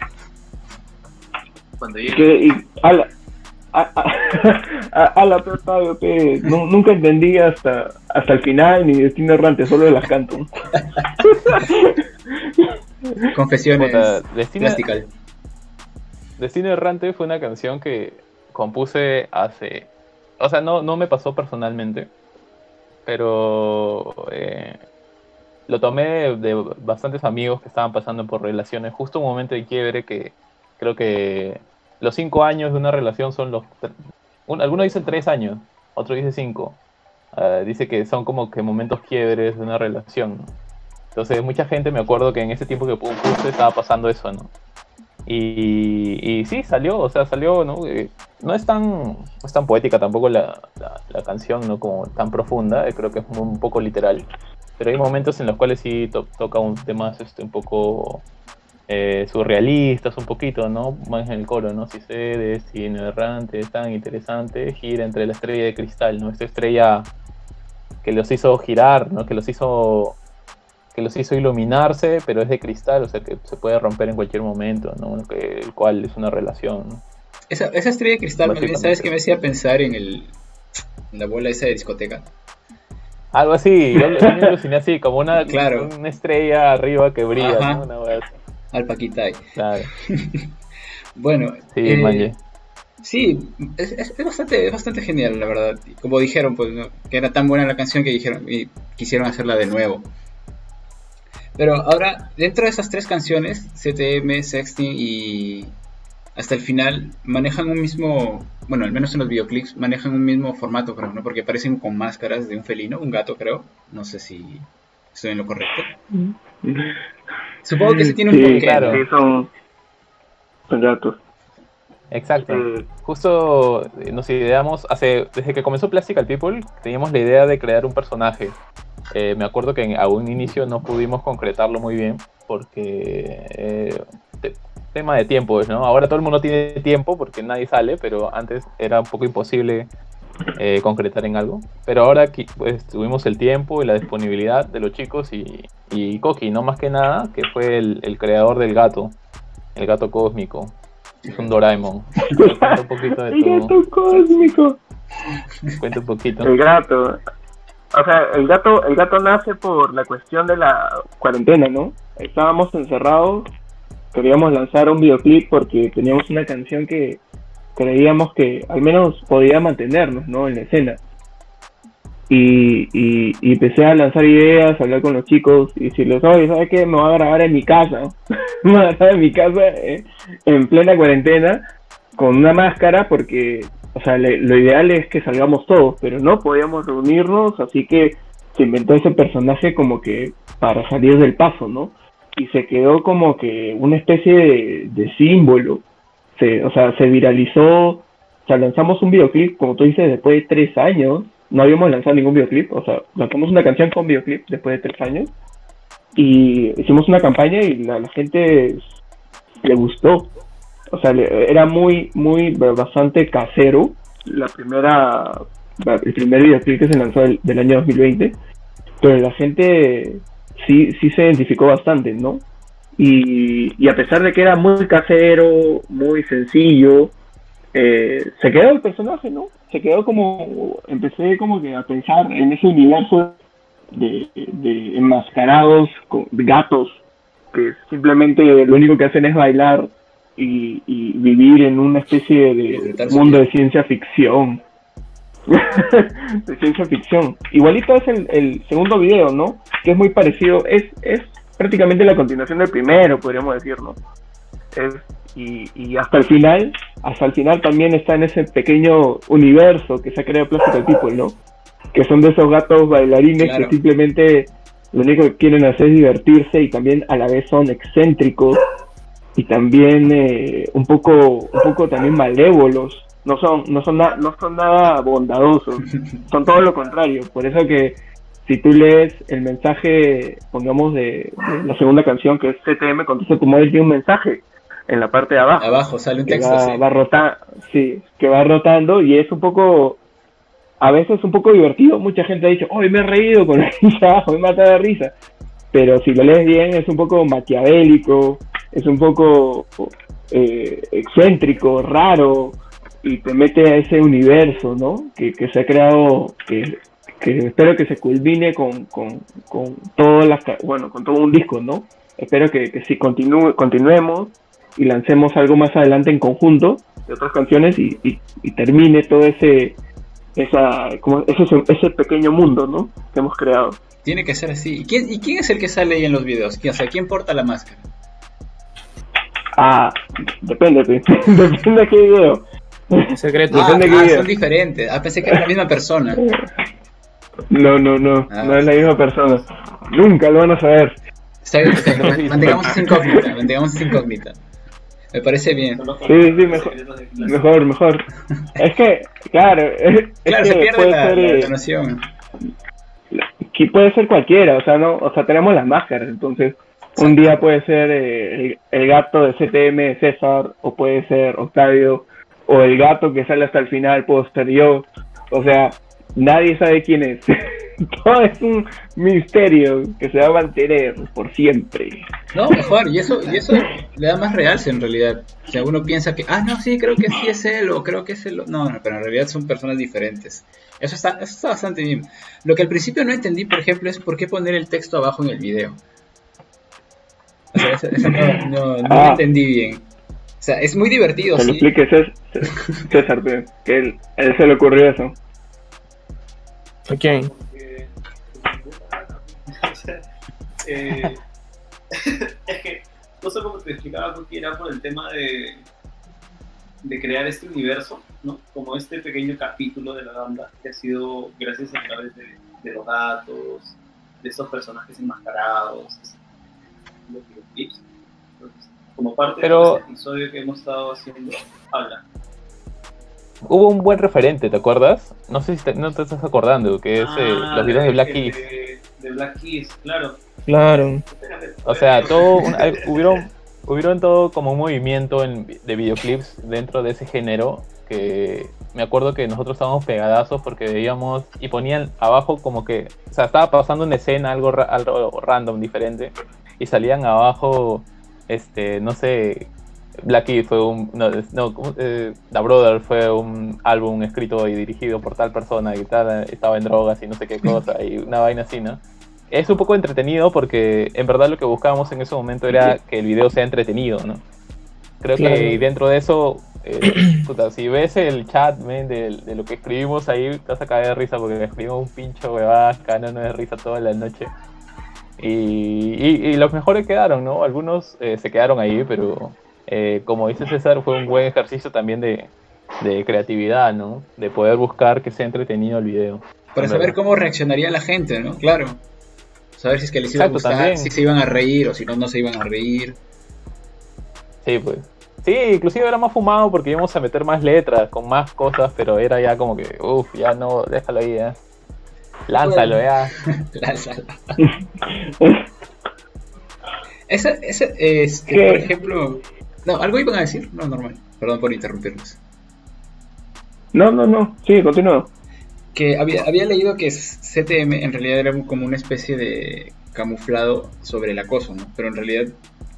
Speaker 5: Cuando llegue.
Speaker 3: Que, y, ala, a, a, a, a la pe, Octavio, pe, no, nunca entendí hasta hasta el final ni Destino Errante, solo las canto.
Speaker 2: Confesiones
Speaker 4: Puta, Destino-
Speaker 2: Plastical.
Speaker 4: Destino Errante fue una canción que compuse hace... O sea, no, no me pasó personalmente, pero eh, lo tomé de bastantes amigos que estaban pasando por relaciones. Justo un momento de quiebre que creo que los cinco años de una relación son los... tre- un- algunos dicen tres años, otro dice cinco. Ah, dice que son como que momentos quiebres de una relación, ¿no? Entonces mucha gente, me acuerdo que en ese tiempo que pu- puse estaba pasando eso, ¿no? Y, y sí, salió, o sea, salió, ¿no? Eh, no es tan, no es tan poética tampoco la, la, la canción, ¿no? Como tan profunda, eh, creo que es un, un poco literal. Pero hay momentos en los cuales sí to- toca un temas este, un poco eh, surrealistas, un poquito, ¿no? Más en el coro, ¿no? Si sé, destino errante, tan interesante, gira entre la estrella de cristal, ¿no? Esta estrella que los hizo girar, ¿no? Que los hizo... que los hizo iluminarse, pero es de cristal, o sea que se puede romper en cualquier momento, ¿no? Que, el cual es una relación, ¿no?
Speaker 2: Esa, esa estrella de cristal, más bien,
Speaker 4: Básicamente.
Speaker 2: ¿sabes qué me hacía pensar en el en la bola esa de discoteca?
Speaker 4: Algo así, yo, yo me aluciné así, como una,
Speaker 2: Claro.
Speaker 4: una estrella arriba que brilla,
Speaker 2: Ajá.
Speaker 4: ¿no? Una wea así.
Speaker 2: Al Paquitay.
Speaker 4: Claro,
Speaker 2: Bueno,
Speaker 4: sí,
Speaker 2: eh,
Speaker 4: manje.
Speaker 2: sí, es, es- es bastante, es bastante genial, la verdad. Y como dijeron, pues, ¿no? Que era tan buena la canción que dijeron y quisieron hacerla de nuevo. Pero ahora, dentro de esas tres canciones, C T M, Sexting y hasta el final, manejan un mismo, bueno, al menos en los videoclips, manejan un mismo formato, creo, ¿no? Porque aparecen con máscaras de un felino, un gato, creo. No sé si estoy en lo correcto. Supongo que sí tiene un
Speaker 3: Sí,
Speaker 2: porqué,
Speaker 4: claro.
Speaker 2: ¿no?
Speaker 3: sí, son, son gatos.
Speaker 4: Exacto.
Speaker 3: Eh,
Speaker 4: Justo eh, nos ideamos, hace, desde que comenzó Plastic People, teníamos la idea de crear un personaje. Eh, me acuerdo que en, a un inicio no pudimos concretarlo muy bien, porque eh, te- tema de tiempo, ¿no? Ahora todo el mundo tiene tiempo porque nadie sale, pero antes era un poco imposible eh, concretar en algo. Pero ahora aquí, pues, tuvimos el tiempo y la disponibilidad de los chicos y, y Koki, no más que nada, que fue el, el creador del gato, el gato cósmico. Es un Doraemon. Cuenta un poquito de
Speaker 3: El
Speaker 4: tu...
Speaker 3: gato cósmico.
Speaker 4: Cuenta un poquito.
Speaker 3: El gato. O sea, el gato, el gato nace por la cuestión de la cuarentena, ¿no? Estábamos encerrados, queríamos lanzar un videoclip porque teníamos una canción que creíamos que al menos podía mantenernos, ¿no? En la escena. Y, y, y empecé a lanzar ideas, a hablar con los chicos y decirles, oye, ¿sabes qué? Me voy a grabar en mi casa. Me voy a grabar en mi casa eh, en plena cuarentena con una máscara porque, o sea, le- lo ideal es que salgamos todos, pero no podíamos reunirnos, así que se inventó ese personaje como que para salir del paso, ¿no? Y se quedó como que una especie de, de símbolo. Se, o sea, se viralizó, o sea, lanzamos un videoclip, como tú dices, después de tres años. No habíamos lanzado ningún videoclip, o sea, lanzamos una canción con videoclip después de tres años. Y hicimos una campaña y la, la gente le gustó. O sea, le- era muy, muy, bastante casero. La primera, la- el primer videoclip que se lanzó del, del año dos mil veinte. Pero la gente sí, sí se identificó bastante, ¿no? Y, y a pesar de que era muy casero, muy sencillo, eh, se quedó el personaje, ¿no? Se quedó como, empecé como que a pensar en ese universo de, de enmascarados con gatos que simplemente lo único que hacen es bailar y, y vivir en una especie de mundo de ciencia ficción. De ciencia ficción. Igualito es el, el segundo video, ¿no? Que es muy parecido, es, es prácticamente la continuación del primero, podríamos decir, ¿no? Es, y, y hasta el final, hasta el final también está en ese pequeño universo que se ha creado Plastic People, ¿no? Que son de esos gatos bailarines, claro, que simplemente lo único que quieren hacer es divertirse y también a la vez son excéntricos y también eh, un poco un poco también malévolos. No son no son na- no son nada bondadosos, son todo lo contrario. Por eso que si tú lees el mensaje, pongamos, de, de la segunda canción, que es C T M, Contesta tu móvil, tiene un mensaje en la parte de abajo.
Speaker 2: Abajo sale un
Speaker 3: que
Speaker 2: texto,
Speaker 3: va,
Speaker 2: sí.
Speaker 3: va rota- sí, que va rotando y es un poco, a veces un poco divertido. Mucha gente ha dicho, hoy me he reído con risa, hoy me ha matado de risa. Pero si lo lees bien, es un poco maquiavélico, es un poco eh, excéntrico, raro, y te mete a ese universo, ¿no? Que, que se ha creado, que, que espero que se culmine con, con, con todas las, bueno, con todo un disco, ¿no? Espero que, que si continúe, continuemos y lancemos algo más adelante en conjunto de otras canciones y, y, y termine todo ese esa como ese, ese pequeño mundo, ¿no? Que hemos creado.
Speaker 2: Tiene que ser así. ¿Y quién, ¿Y quién es el que sale ahí en los videos? O sea, ¿quién porta la máscara?
Speaker 3: Ah, depende, depende de qué video.
Speaker 6: Secreto.
Speaker 2: Ah,
Speaker 3: Depende de qué
Speaker 2: ah,
Speaker 3: video.
Speaker 2: son diferentes. Ah, pensé que era la misma persona.
Speaker 3: No, no, no,
Speaker 2: Ah.
Speaker 3: no es la misma persona. Nunca lo van a saber.
Speaker 2: Está bien, está bien. Mantengamos esa incógnita, mantengamos esa incógnita. Me parece bien.
Speaker 3: Sí, sí, mejor, mejor, mejor. Es que, claro, es,
Speaker 2: Claro,
Speaker 3: es
Speaker 2: se
Speaker 3: que
Speaker 2: pierde
Speaker 3: puede
Speaker 2: la,
Speaker 3: ser,
Speaker 2: la
Speaker 3: eh,
Speaker 2: entonación.
Speaker 3: que puede ser cualquiera, o sea, no, o sea, tenemos las máscaras, entonces un día puede ser eh, el, el gato de C T M César, o puede ser Octavio, o el gato que sale hasta el final puedo ser yo, o sea, nadie sabe quién es. Todo es un misterio que se va a mantener por siempre.
Speaker 2: No, mejor, y eso, y eso le da más realce en realidad. O sea, uno piensa que, ah, no, sí, creo que sí es él, o creo que es él. No, no, pero en realidad son personas diferentes. Eso está, eso está bastante bien. Lo que al principio no entendí, por ejemplo, es por qué poner el texto abajo en el video. O sea, eso, eso no, no, no
Speaker 3: Ah.
Speaker 2: lo entendí bien. O sea, es muy divertido,
Speaker 3: Que lo
Speaker 2: sí.
Speaker 3: explique César, César, que él, él se le ocurrió eso.
Speaker 6: ¿A quién?
Speaker 5: eh, es que no sé cómo te explicaba, porque era por el tema de de crear este universo, ¿no? Como este pequeño capítulo de la banda que ha sido gracias a través de, de los datos, de esos personajes enmascarados, los videoclips. Entonces, como parte
Speaker 4: Pero-
Speaker 5: de este episodio que hemos estado haciendo, habla.
Speaker 4: Hubo un buen referente, ¿te acuerdas? No sé si te, no te estás acordando, que es eh,
Speaker 5: Ah,
Speaker 4: los videos de Black
Speaker 5: el
Speaker 4: Keys.
Speaker 5: De, de Black Keys, claro.
Speaker 6: Claro.
Speaker 4: O sea, todo un- hay- hubieron, hubieron todo como un movimiento en- de videoclips dentro de ese género, que me acuerdo que nosotros estábamos pegadazos porque veíamos y ponían abajo como que, o sea, estaba pasando una escena, algo, ra- algo random, diferente, y salían abajo, este, no sé, Black Keys fue un, no, no, ¿cómo? Eh, The Brother fue un álbum escrito y dirigido por tal persona y tal, estaba en drogas y no sé qué cosa, y una vaina así, ¿no? Es un poco entretenido porque en verdad lo que buscábamos en ese momento era que el video sea entretenido, ¿no? Creo
Speaker 6: Claro.
Speaker 4: que dentro de eso, eh, puta, si ves el chat, man, de, de lo que escribimos ahí, te vas a caer de risa porque escribimos un pincho huevada, canono de risa toda la noche. Y, y, y los mejores quedaron, ¿no? Algunos eh, se quedaron ahí, pero eh, como dice César, fue un buen ejercicio también de, de creatividad, ¿no? De poder buscar que sea entretenido el video.
Speaker 2: Para
Speaker 4: En
Speaker 2: saber
Speaker 4: verdad.
Speaker 2: cómo reaccionaría la gente, ¿no? Claro. Saber si es que les iba a
Speaker 4: Exacto,
Speaker 2: gustar,
Speaker 4: también.
Speaker 2: si se iban a reír o si no, no se iban a reír.
Speaker 4: Sí, pues. Sí, inclusive era más fumado porque íbamos a meter más letras, con más cosas, pero era ya como que, uff, ya no, déjalo ahí, ya. Lánzalo, ya.
Speaker 2: Lánzala. Esa, esa, este,
Speaker 3: ¿Qué?
Speaker 2: por ejemplo... No, ¿algo iban a decir? No, normal. Perdón por interrumpirnos.
Speaker 3: No, no, no, sí, continúa.
Speaker 2: Que había, había leído que C T M en realidad era como una especie de camuflado sobre el acoso, ¿no? Pero en realidad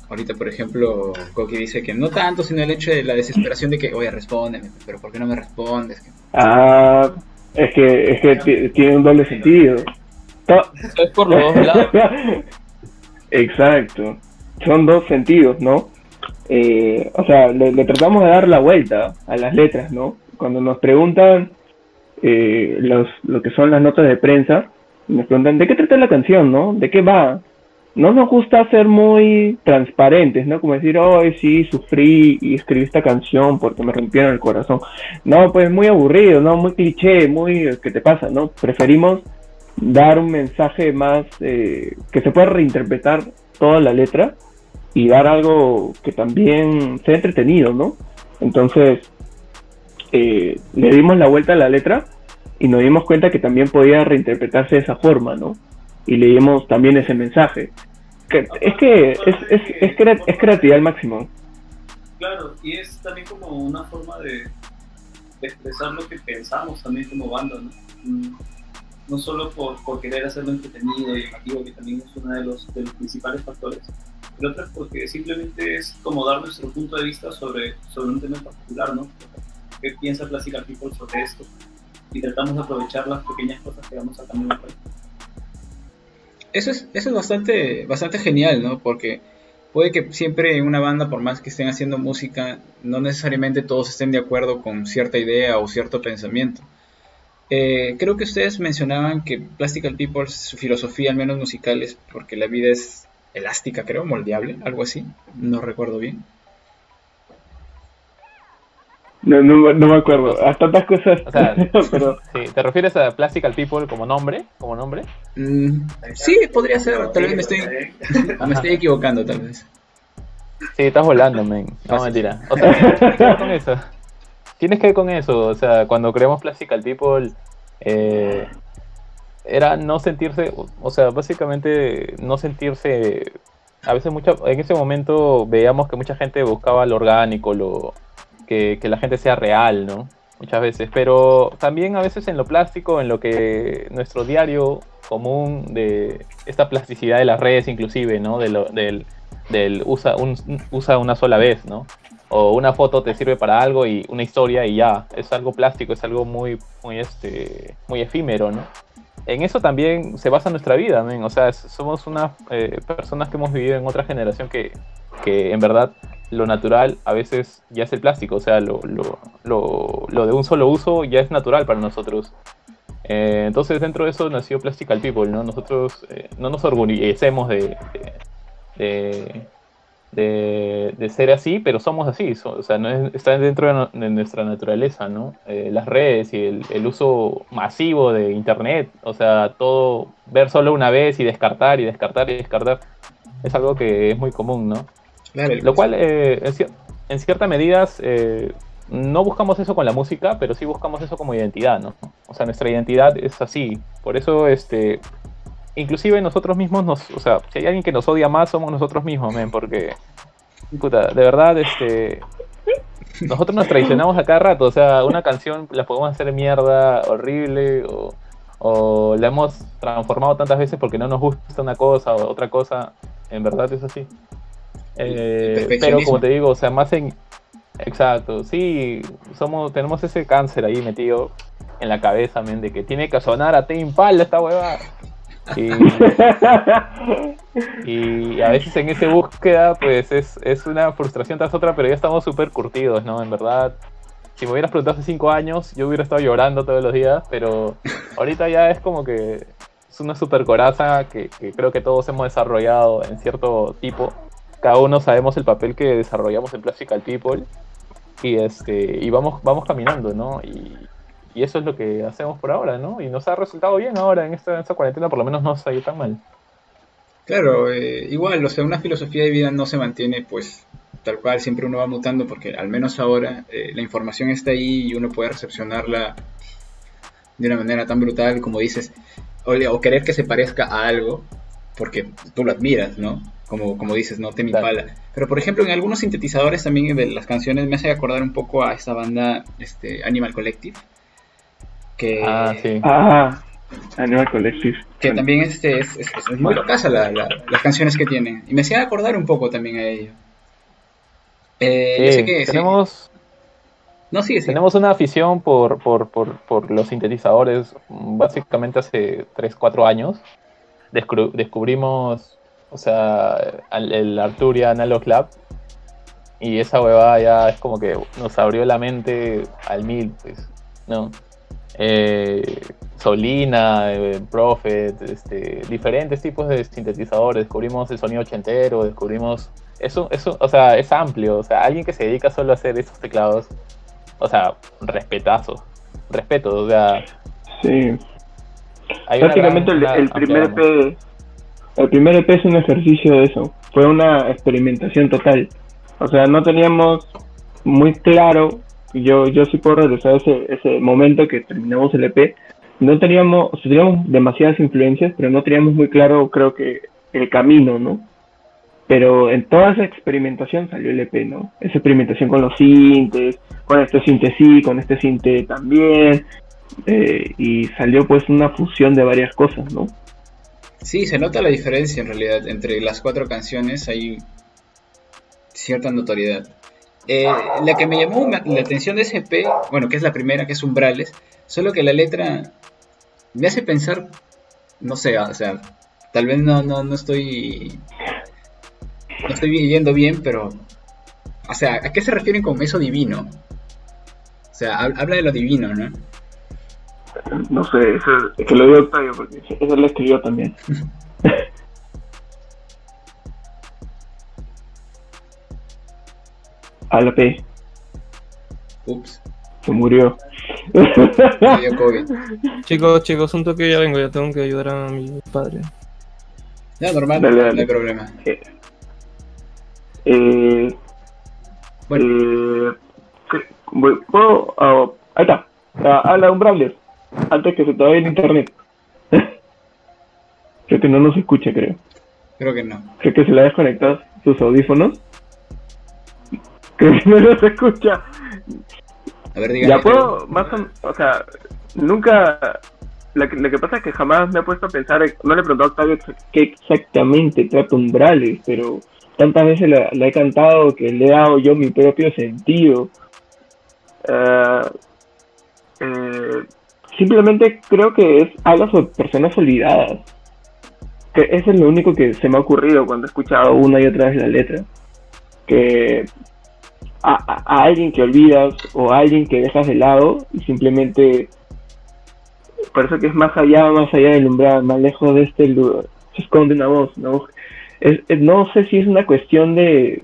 Speaker 2: Ahorita, por ejemplo, Koki dice que no tanto, sino el hecho de la desesperación de que, oye, respóndeme, pero ¿por qué no me respondes?
Speaker 3: Ah, es que, es que t- tiene un doble sentido. To-
Speaker 6: Es por los dos lados.
Speaker 3: Exacto. Son dos sentidos, ¿no? Eh, o sea, le, le tratamos de dar la vuelta a las letras, ¿no? Cuando nos preguntan eh, los, lo que son las notas de prensa, nos preguntan, ¿de qué trata la canción, no? ¿De qué va? No nos gusta ser muy transparentes, ¿no? Como decir, oh, sí, sufrí y escribí esta canción porque me rompieron el corazón. No, pues muy aburrido, ¿no? Muy cliché, muy... ¿Qué te pasa, no? Preferimos dar un mensaje más eh, que se pueda reinterpretar toda la letra y dar algo que también sea entretenido, ¿no? Entonces, eh, le dimos la vuelta a la letra y nos dimos cuenta que también podía reinterpretarse de esa forma, ¿no? Y le dimos también ese mensaje. Que, es que es, es, es, crea- es creatividad al máximo.
Speaker 5: Claro, y es también como una forma de, de expresar lo que pensamos también como banda, ¿no? Mm, No solo por, por querer hacerlo entretenido y llamativo, que también es uno de los, de los principales factores, pero otra es porque simplemente es como dar nuestro punto de vista sobre, sobre un tema en particular, ¿no? ¿Qué piensa Classical People sobre esto? Y tratamos de aprovechar las pequeñas cosas que vamos sacando de la práctica.
Speaker 2: Eso es, eso es bastante, bastante genial, ¿no? Porque puede que siempre en una banda, por más que estén haciendo música, no necesariamente todos estén de acuerdo con cierta idea o cierto pensamiento. Eh, creo que ustedes mencionaban que Classical People, su filosofía, al menos musical, es porque la vida es elástica, creo, moldeable, algo así, no recuerdo bien.
Speaker 3: No, no, no me acuerdo. A tantas cosas.
Speaker 4: O sea,
Speaker 3: pero
Speaker 4: sí, ¿te refieres a Classical People como nombre? ¿Como nombre?
Speaker 2: Mm, sí, podría ser, tal vez me estoy, me estoy equivocando, tal vez.
Speaker 4: Sí, estás volando, men. No,
Speaker 2: Gracias.
Speaker 4: mentira. O sea, tienes que ver con eso. Tienes que ver con eso. O sea, cuando creamos Classical People, eh, era no sentirse, o sea, básicamente no sentirse. A veces, mucha, en ese momento veíamos que mucha gente buscaba lo orgánico, lo que, que la gente sea real, ¿no? Muchas veces. Pero también a veces en lo plástico, en lo que nuestro diario común de esta plasticidad de las redes, inclusive, ¿no? De lo, del del usa, un, usa una sola vez, ¿no? O una foto te sirve para algo y una historia y ya, es algo plástico, es algo muy, muy, este, muy efímero, ¿no? En eso también se basa nuestra vida, ¿men? O sea, es- somos unas eh, personas que hemos vivido en otra generación que, que en verdad lo natural a veces ya es el plástico, o sea, lo, lo, lo, lo de un solo uso ya es natural para nosotros. Eh, entonces dentro de eso nació Plastical People, ¿no? Nosotros eh, no nos orgullecemos de, de, de, de- de ser así, pero somos así, so- o sea, no es- está dentro de, no- de nuestra naturaleza, ¿no? Eh, las redes y el, el uso masivo de internet, o sea, todo, ver solo una vez y descartar y descartar y descartar, es algo que es muy común, ¿no?
Speaker 2: Claro, el
Speaker 4: Lo cual, eh, en, cier- en ciertas medidas, eh, no buscamos eso con la música, pero sí buscamos eso como identidad, ¿no? O sea, nuestra identidad es así. Por eso, este, inclusive nosotros mismos, nos, o sea, si hay alguien que nos odia más, somos nosotros mismos, men, porque, puta, de verdad, este, nosotros nos traicionamos a cada rato. O sea, una canción la podemos hacer mierda, horrible, o, o la hemos transformado tantas veces porque no nos gusta una cosa o otra cosa. En verdad es así. Eh, pero
Speaker 2: perfeccionismo.
Speaker 4: como te digo, o sea, más en... Exacto, sí, somos, tenemos ese cáncer ahí metido en la cabeza, men, de que tiene que sonar a Tame Impala esta huevada. Y, y a veces en esa búsqueda, pues es, es una frustración tras otra, pero ya estamos súper curtidos, ¿no? En verdad, si me hubieras preguntado hace cinco años, yo hubiera estado llorando todos los días, pero ahorita ya es como que es una super coraza que, que creo que todos hemos desarrollado en cierto tipo. Cada uno sabemos el papel que desarrollamos en Plastical People y este y vamos vamos caminando, ¿no? Y, y eso es lo que hacemos por ahora, ¿no? Y nos ha resultado bien ahora en esta, en esta cuarentena, por lo menos no nos ha ido tan mal.
Speaker 2: Claro, eh, igual, o sea, una filosofía de vida no se mantiene pues tal cual, siempre uno va mutando porque al menos ahora eh, la información está ahí y uno puede recepcionarla de una manera tan brutal como dices, o, o querer que se parezca a algo porque tú lo admiras, ¿no? Como, como dices, no Tame
Speaker 4: Claro.
Speaker 2: Impala. Pero por ejemplo, en algunos sintetizadores también de las canciones me hace acordar un poco a esta banda este, Animal Collective. Que
Speaker 4: Ah, sí.
Speaker 3: Ah, Animal Collective.
Speaker 2: que también este es, es, es muy locaza la, la, las canciones que tienen. Y me hacía acordar un poco también a ello. Eh,
Speaker 4: Sí,
Speaker 2: yo sé que sí.
Speaker 4: tenemos,
Speaker 2: No, sigue, sigue.
Speaker 4: tenemos una afición por, por, por, por los sintetizadores. Básicamente hace tres cuatro años descru- descubrimos, o sea, al- el Arturia Analog Lab. Y esa huevada ya es como que nos abrió la mente al mil, pues, ¿no? Eh, Solina, eh, Prophet, este, diferentes tipos de sintetizadores. Descubrimos el sonido ochentero, descubrimos... Eso, eso, o sea, es amplio. O sea, alguien que se dedica solo a hacer esos teclados, o sea, respetazo. Respeto, o sea,
Speaker 3: Sí.
Speaker 4: hay una
Speaker 3: Prácticamente
Speaker 4: gran-
Speaker 3: el,
Speaker 4: una
Speaker 3: el
Speaker 4: amplia
Speaker 3: primer
Speaker 4: gama.
Speaker 3: E P, el primer E P es un ejercicio de eso. Fue una experimentación total. O sea, no teníamos muy claro. Yo, yo sí puedo regresar a ese, ese momento que terminamos el E P. No teníamos, o sea, teníamos demasiadas influencias, pero no teníamos muy claro, creo que, el camino, ¿no? Pero en toda esa experimentación salió el E P, ¿no? Esa experimentación con los sintes, con este sinte sí, con este sinte también, eh, y salió pues una fusión de varias cosas, ¿no?
Speaker 2: Sí, se nota la diferencia en realidad entre las cuatro canciones, hay cierta notoriedad. Eh, la que me llamó ma- la atención de ese E P, bueno, que es la primera, que es Umbrales, solo que la letra me hace pensar, no sé, o sea, tal vez no, no, no estoy, no estoy yendo bien, pero, o sea, ¿a qué se refieren con eso divino? O sea, hab- habla de lo divino, ¿no?
Speaker 3: No sé, eso es que lo dio Octavio, porque eso lo escribió también. A la P,
Speaker 2: Ups,
Speaker 3: se murió.
Speaker 2: me dio COVID.
Speaker 6: Chicos, chicos, un toque, ya vengo, ya tengo que ayudar a mi padre.
Speaker 2: Ya, normal,
Speaker 3: Dale,
Speaker 2: no
Speaker 3: dale.
Speaker 2: hay problema.
Speaker 3: Eh,
Speaker 2: Bueno,
Speaker 3: eh, ¿qué? Voy- ¿puedo? Ah, ahí está. Ah, habla Umbrales, antes que se te vaya el internet. Creo que no nos escucha, creo.
Speaker 2: creo que no.
Speaker 3: Creo que se le ha desconectado sus audífonos. Creo que no nos escucha.
Speaker 2: A ver, dígame.
Speaker 3: Ya puedo, más o, o sea, nunca, lo que, lo que pasa es que jamás me he puesto a pensar, no le he preguntado a Octavio ex- qué exactamente trata Umbrales, pero tantas veces la, la he cantado que le he dado yo mi propio sentido. Eh, eh, simplemente creo que es habla sobre personas olvidadas. Que eso es lo único que se me ha ocurrido cuando he escuchado una y otra vez la letra. Que a, a- a alguien que olvidas o a alguien que dejas de lado y simplemente por eso que es más allá, más allá del umbral, más lejos de este lugar, se esconde una voz, ¿no? Es, es- no sé si es una cuestión de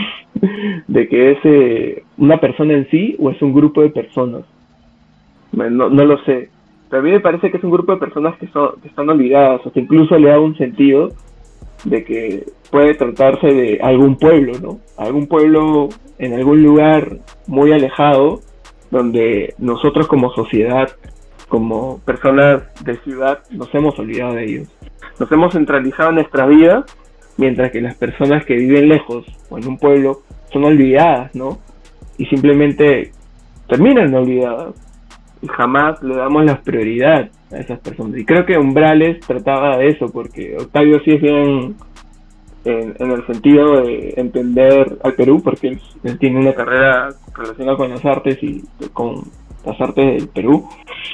Speaker 3: de que es eh, una persona en sí o es un grupo de personas. No, no lo sé. Pero a mí me parece que es un grupo de personas que, son, que están olvidadas, o que incluso le da un sentido de que puede tratarse de algún pueblo, ¿no? Algún pueblo en algún lugar muy alejado, donde nosotros como sociedad, como personas de ciudad, nos hemos olvidado de ellos. Nos hemos centralizado en nuestra vida, mientras que las personas que viven lejos o en un pueblo son olvidadas, ¿no? Y simplemente terminan olvidadas. Y jamás le damos la prioridad a esas personas. Y creo que Umbrales trataba de eso, porque Octavio sí es bien en, en el sentido de entender al Perú, porque él, él tiene una carrera relacionada con las artes y con las artes del Perú.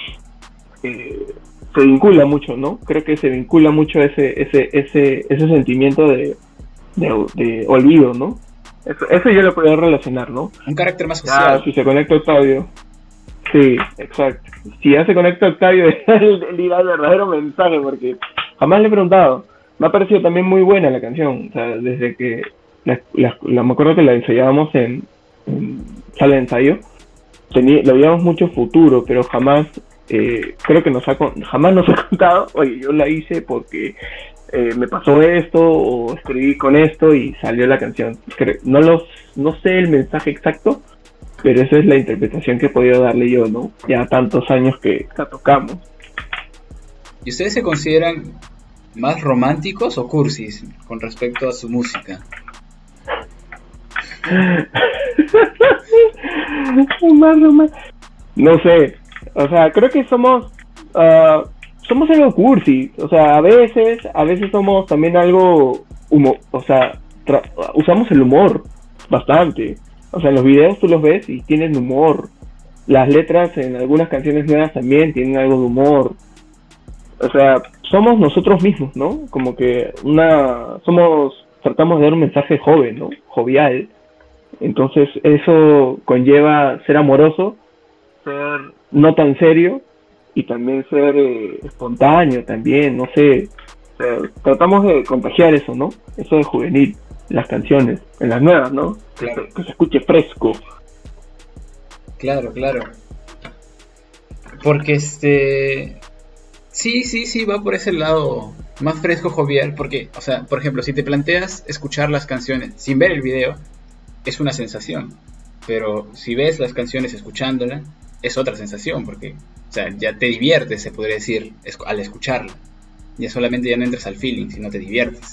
Speaker 3: Eh, se vincula mucho, ¿no? Creo que se vincula mucho ese ese ese ese sentimiento de, de, de olvido, ¿no? Eso, eso yo lo podría relacionar, ¿no?
Speaker 2: Un carácter más
Speaker 3: Ah,
Speaker 2: social.
Speaker 3: si se conecta Octavio. Sí, exacto. Si ya se conecta Octavio, él, él dirá el verdadero mensaje, porque jamás le he preguntado. Me ha parecido también muy buena la canción. O sea, desde que la, la- la- me acuerdo que la ensayábamos en, en sala de ensayo, tenía, le veíamos mucho futuro, pero jamás, eh, creo que nos ha, con- jamás nos ha contado, oye, yo la hice porque eh, me pasó esto, o escribí con esto y salió la canción. Cre- No, los, no sé el mensaje exacto, pero esa es la interpretación que he podido darle yo, ¿no? Ya tantos años que la tocamos.
Speaker 2: ¿Y ustedes se consideran más románticos o cursis con respecto a su música?
Speaker 3: Más, más. No sé, o sea, creo que somos, ah, somos algo cursi, o sea, a veces, a veces somos también algo humo, o sea, tra- usamos el humor bastante. O sea, en los videos tú los ves y tienen humor. Las letras en algunas canciones nuevas también tienen algo de humor. O sea, somos nosotros mismos, ¿no? Como que una, somos, tratamos de dar un mensaje joven, ¿no? Jovial. Entonces eso conlleva ser amoroso, ser no tan serio y también ser eh, espontáneo también, no sé. O sea, tratamos de contagiar eso, ¿no? Eso de juvenil, en las canciones, en las nuevas, ¿no?
Speaker 2: Claro.
Speaker 3: Que se escuche fresco.
Speaker 2: Claro, claro. Porque este... Sí, sí, sí, va por ese lado más fresco, jovial, porque, o sea, por ejemplo, si te planteas escuchar las canciones sin ver el video, es una sensación, pero si ves las canciones escuchándolas, es otra sensación, porque, o sea, ya te diviertes, se podría decir, esc- al escucharla. Ya solamente ya no entras al feeling, sino te diviertes.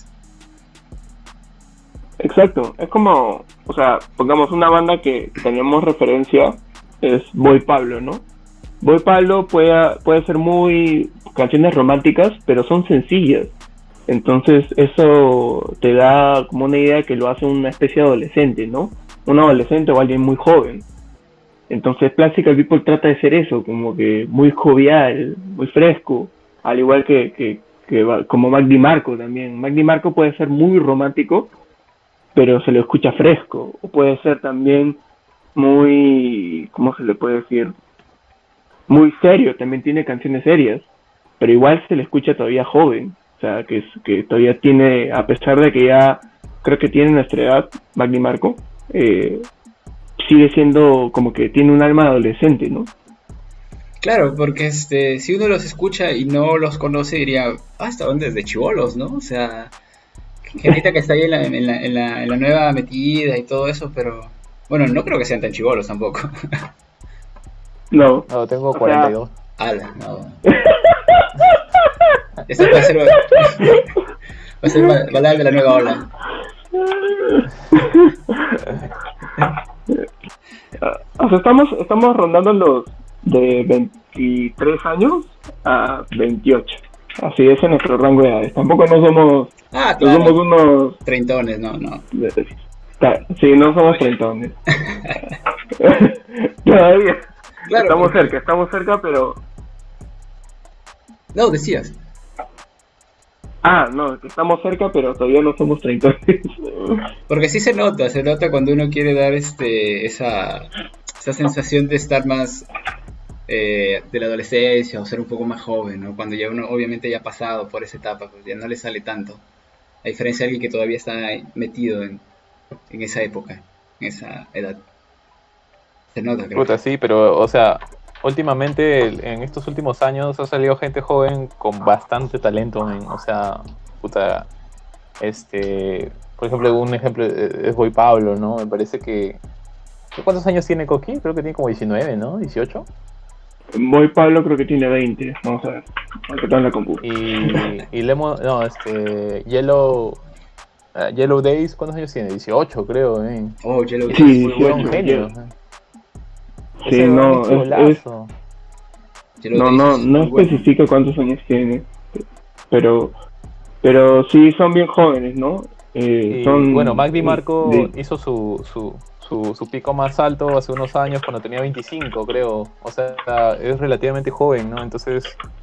Speaker 3: Exacto, es como, o sea, pongamos una banda que tenemos referencia, es Boy Pablo, ¿no? Boy Pablo puede, puede ser muy canciones románticas, pero son sencillas. Entonces eso te da como una idea que lo hace una especie de adolescente, ¿no? Un adolescente o alguien muy joven. Entonces Classical People trata de ser eso, como que muy jovial, muy fresco, al igual que, que, que va- como Mac DiMarco también. Mac DiMarco puede ser muy romántico, pero se lo escucha fresco, o puede ser también muy, ¿cómo se le puede decir? Muy serio, también tiene canciones serias, pero igual se le escucha todavía joven, o sea, que, es, que todavía tiene, a pesar de que ya creo que tiene nuestra edad, Mac DiMarco, eh, sigue siendo como que tiene un alma adolescente, ¿no?
Speaker 2: Claro, porque este, si uno los escucha y no los conoce, diría, ah, estaban desde chibolos, ¿no? O sea, que ahorita que está ahí en la, en la, en la, en la nueva metida y todo eso, pero bueno, no creo que sean tan chibolos tampoco.
Speaker 3: No,
Speaker 4: No, tengo
Speaker 3: O sea-
Speaker 4: cuarenta y dos.
Speaker 2: Ala, no. Esta va a ser, va a ser ba- balada de la nueva ola.
Speaker 3: O sea, estamos, estamos rondando los de veintitrés años a veintiocho. Así es en nuestro rango de edades. Tampoco no somos,
Speaker 2: Ah,
Speaker 3: no somos
Speaker 2: claro,
Speaker 3: unos...
Speaker 2: treintones, no, no.
Speaker 3: Ta- Sí, no somos treintones. Todavía.
Speaker 2: Claro,
Speaker 3: Estamos
Speaker 2: porque-
Speaker 3: cerca, estamos cerca, pero...
Speaker 2: No, decías.
Speaker 3: Ah, no, que estamos cerca, pero todavía no somos treintones.
Speaker 2: Porque sí se nota, se nota cuando uno quiere dar este esa, esa sensación de estar más eh, de la adolescencia o ser un poco más joven, ¿no? Cuando ya uno obviamente ya ha pasado por esa etapa, pues ya no le sale tanto. A diferencia de alguien que todavía está ahí metido en, en esa época, en esa edad. Se nota, creo.
Speaker 4: Puta, sí, pero, o sea, últimamente, el- en estos últimos años, ha salido gente joven con bastante talento, men. O sea, puta, este, por ejemplo, un ejemplo eh, es Boy Pablo, ¿no? Me parece que... ¿Cuántos años tiene Coqui? Creo que tiene como diecinueve, ¿no? dieciocho.
Speaker 3: Boy Pablo creo que tiene veinte. Vamos a ver. Hay que estar en la compu.
Speaker 4: Y, y Lemon, no, este, Yellow, eh, Yellow Days, ¿cuántos años tiene? dieciocho, creo, men.
Speaker 2: Oh, Yellow
Speaker 3: Sí,
Speaker 2: Days.
Speaker 3: sí,
Speaker 4: Son
Speaker 3: sí,
Speaker 4: genios.
Speaker 3: sí.
Speaker 4: men.
Speaker 3: Sí,
Speaker 4: Ese
Speaker 3: no,
Speaker 4: weón
Speaker 3: es-
Speaker 4: chibolazo.
Speaker 2: Yellow
Speaker 3: No,
Speaker 2: Days
Speaker 3: no,
Speaker 2: es
Speaker 3: no
Speaker 2: muy bueno.
Speaker 3: especifica cuántos años tiene, pero, pero sí son bien jóvenes, ¿no? Eh,
Speaker 4: Y
Speaker 3: son,
Speaker 4: bueno, Mac DiMarco
Speaker 3: de-
Speaker 4: hizo su, su, su, su pico más alto hace unos años cuando tenía veinticinco, creo. O sea, es relativamente joven, ¿no? Entonces...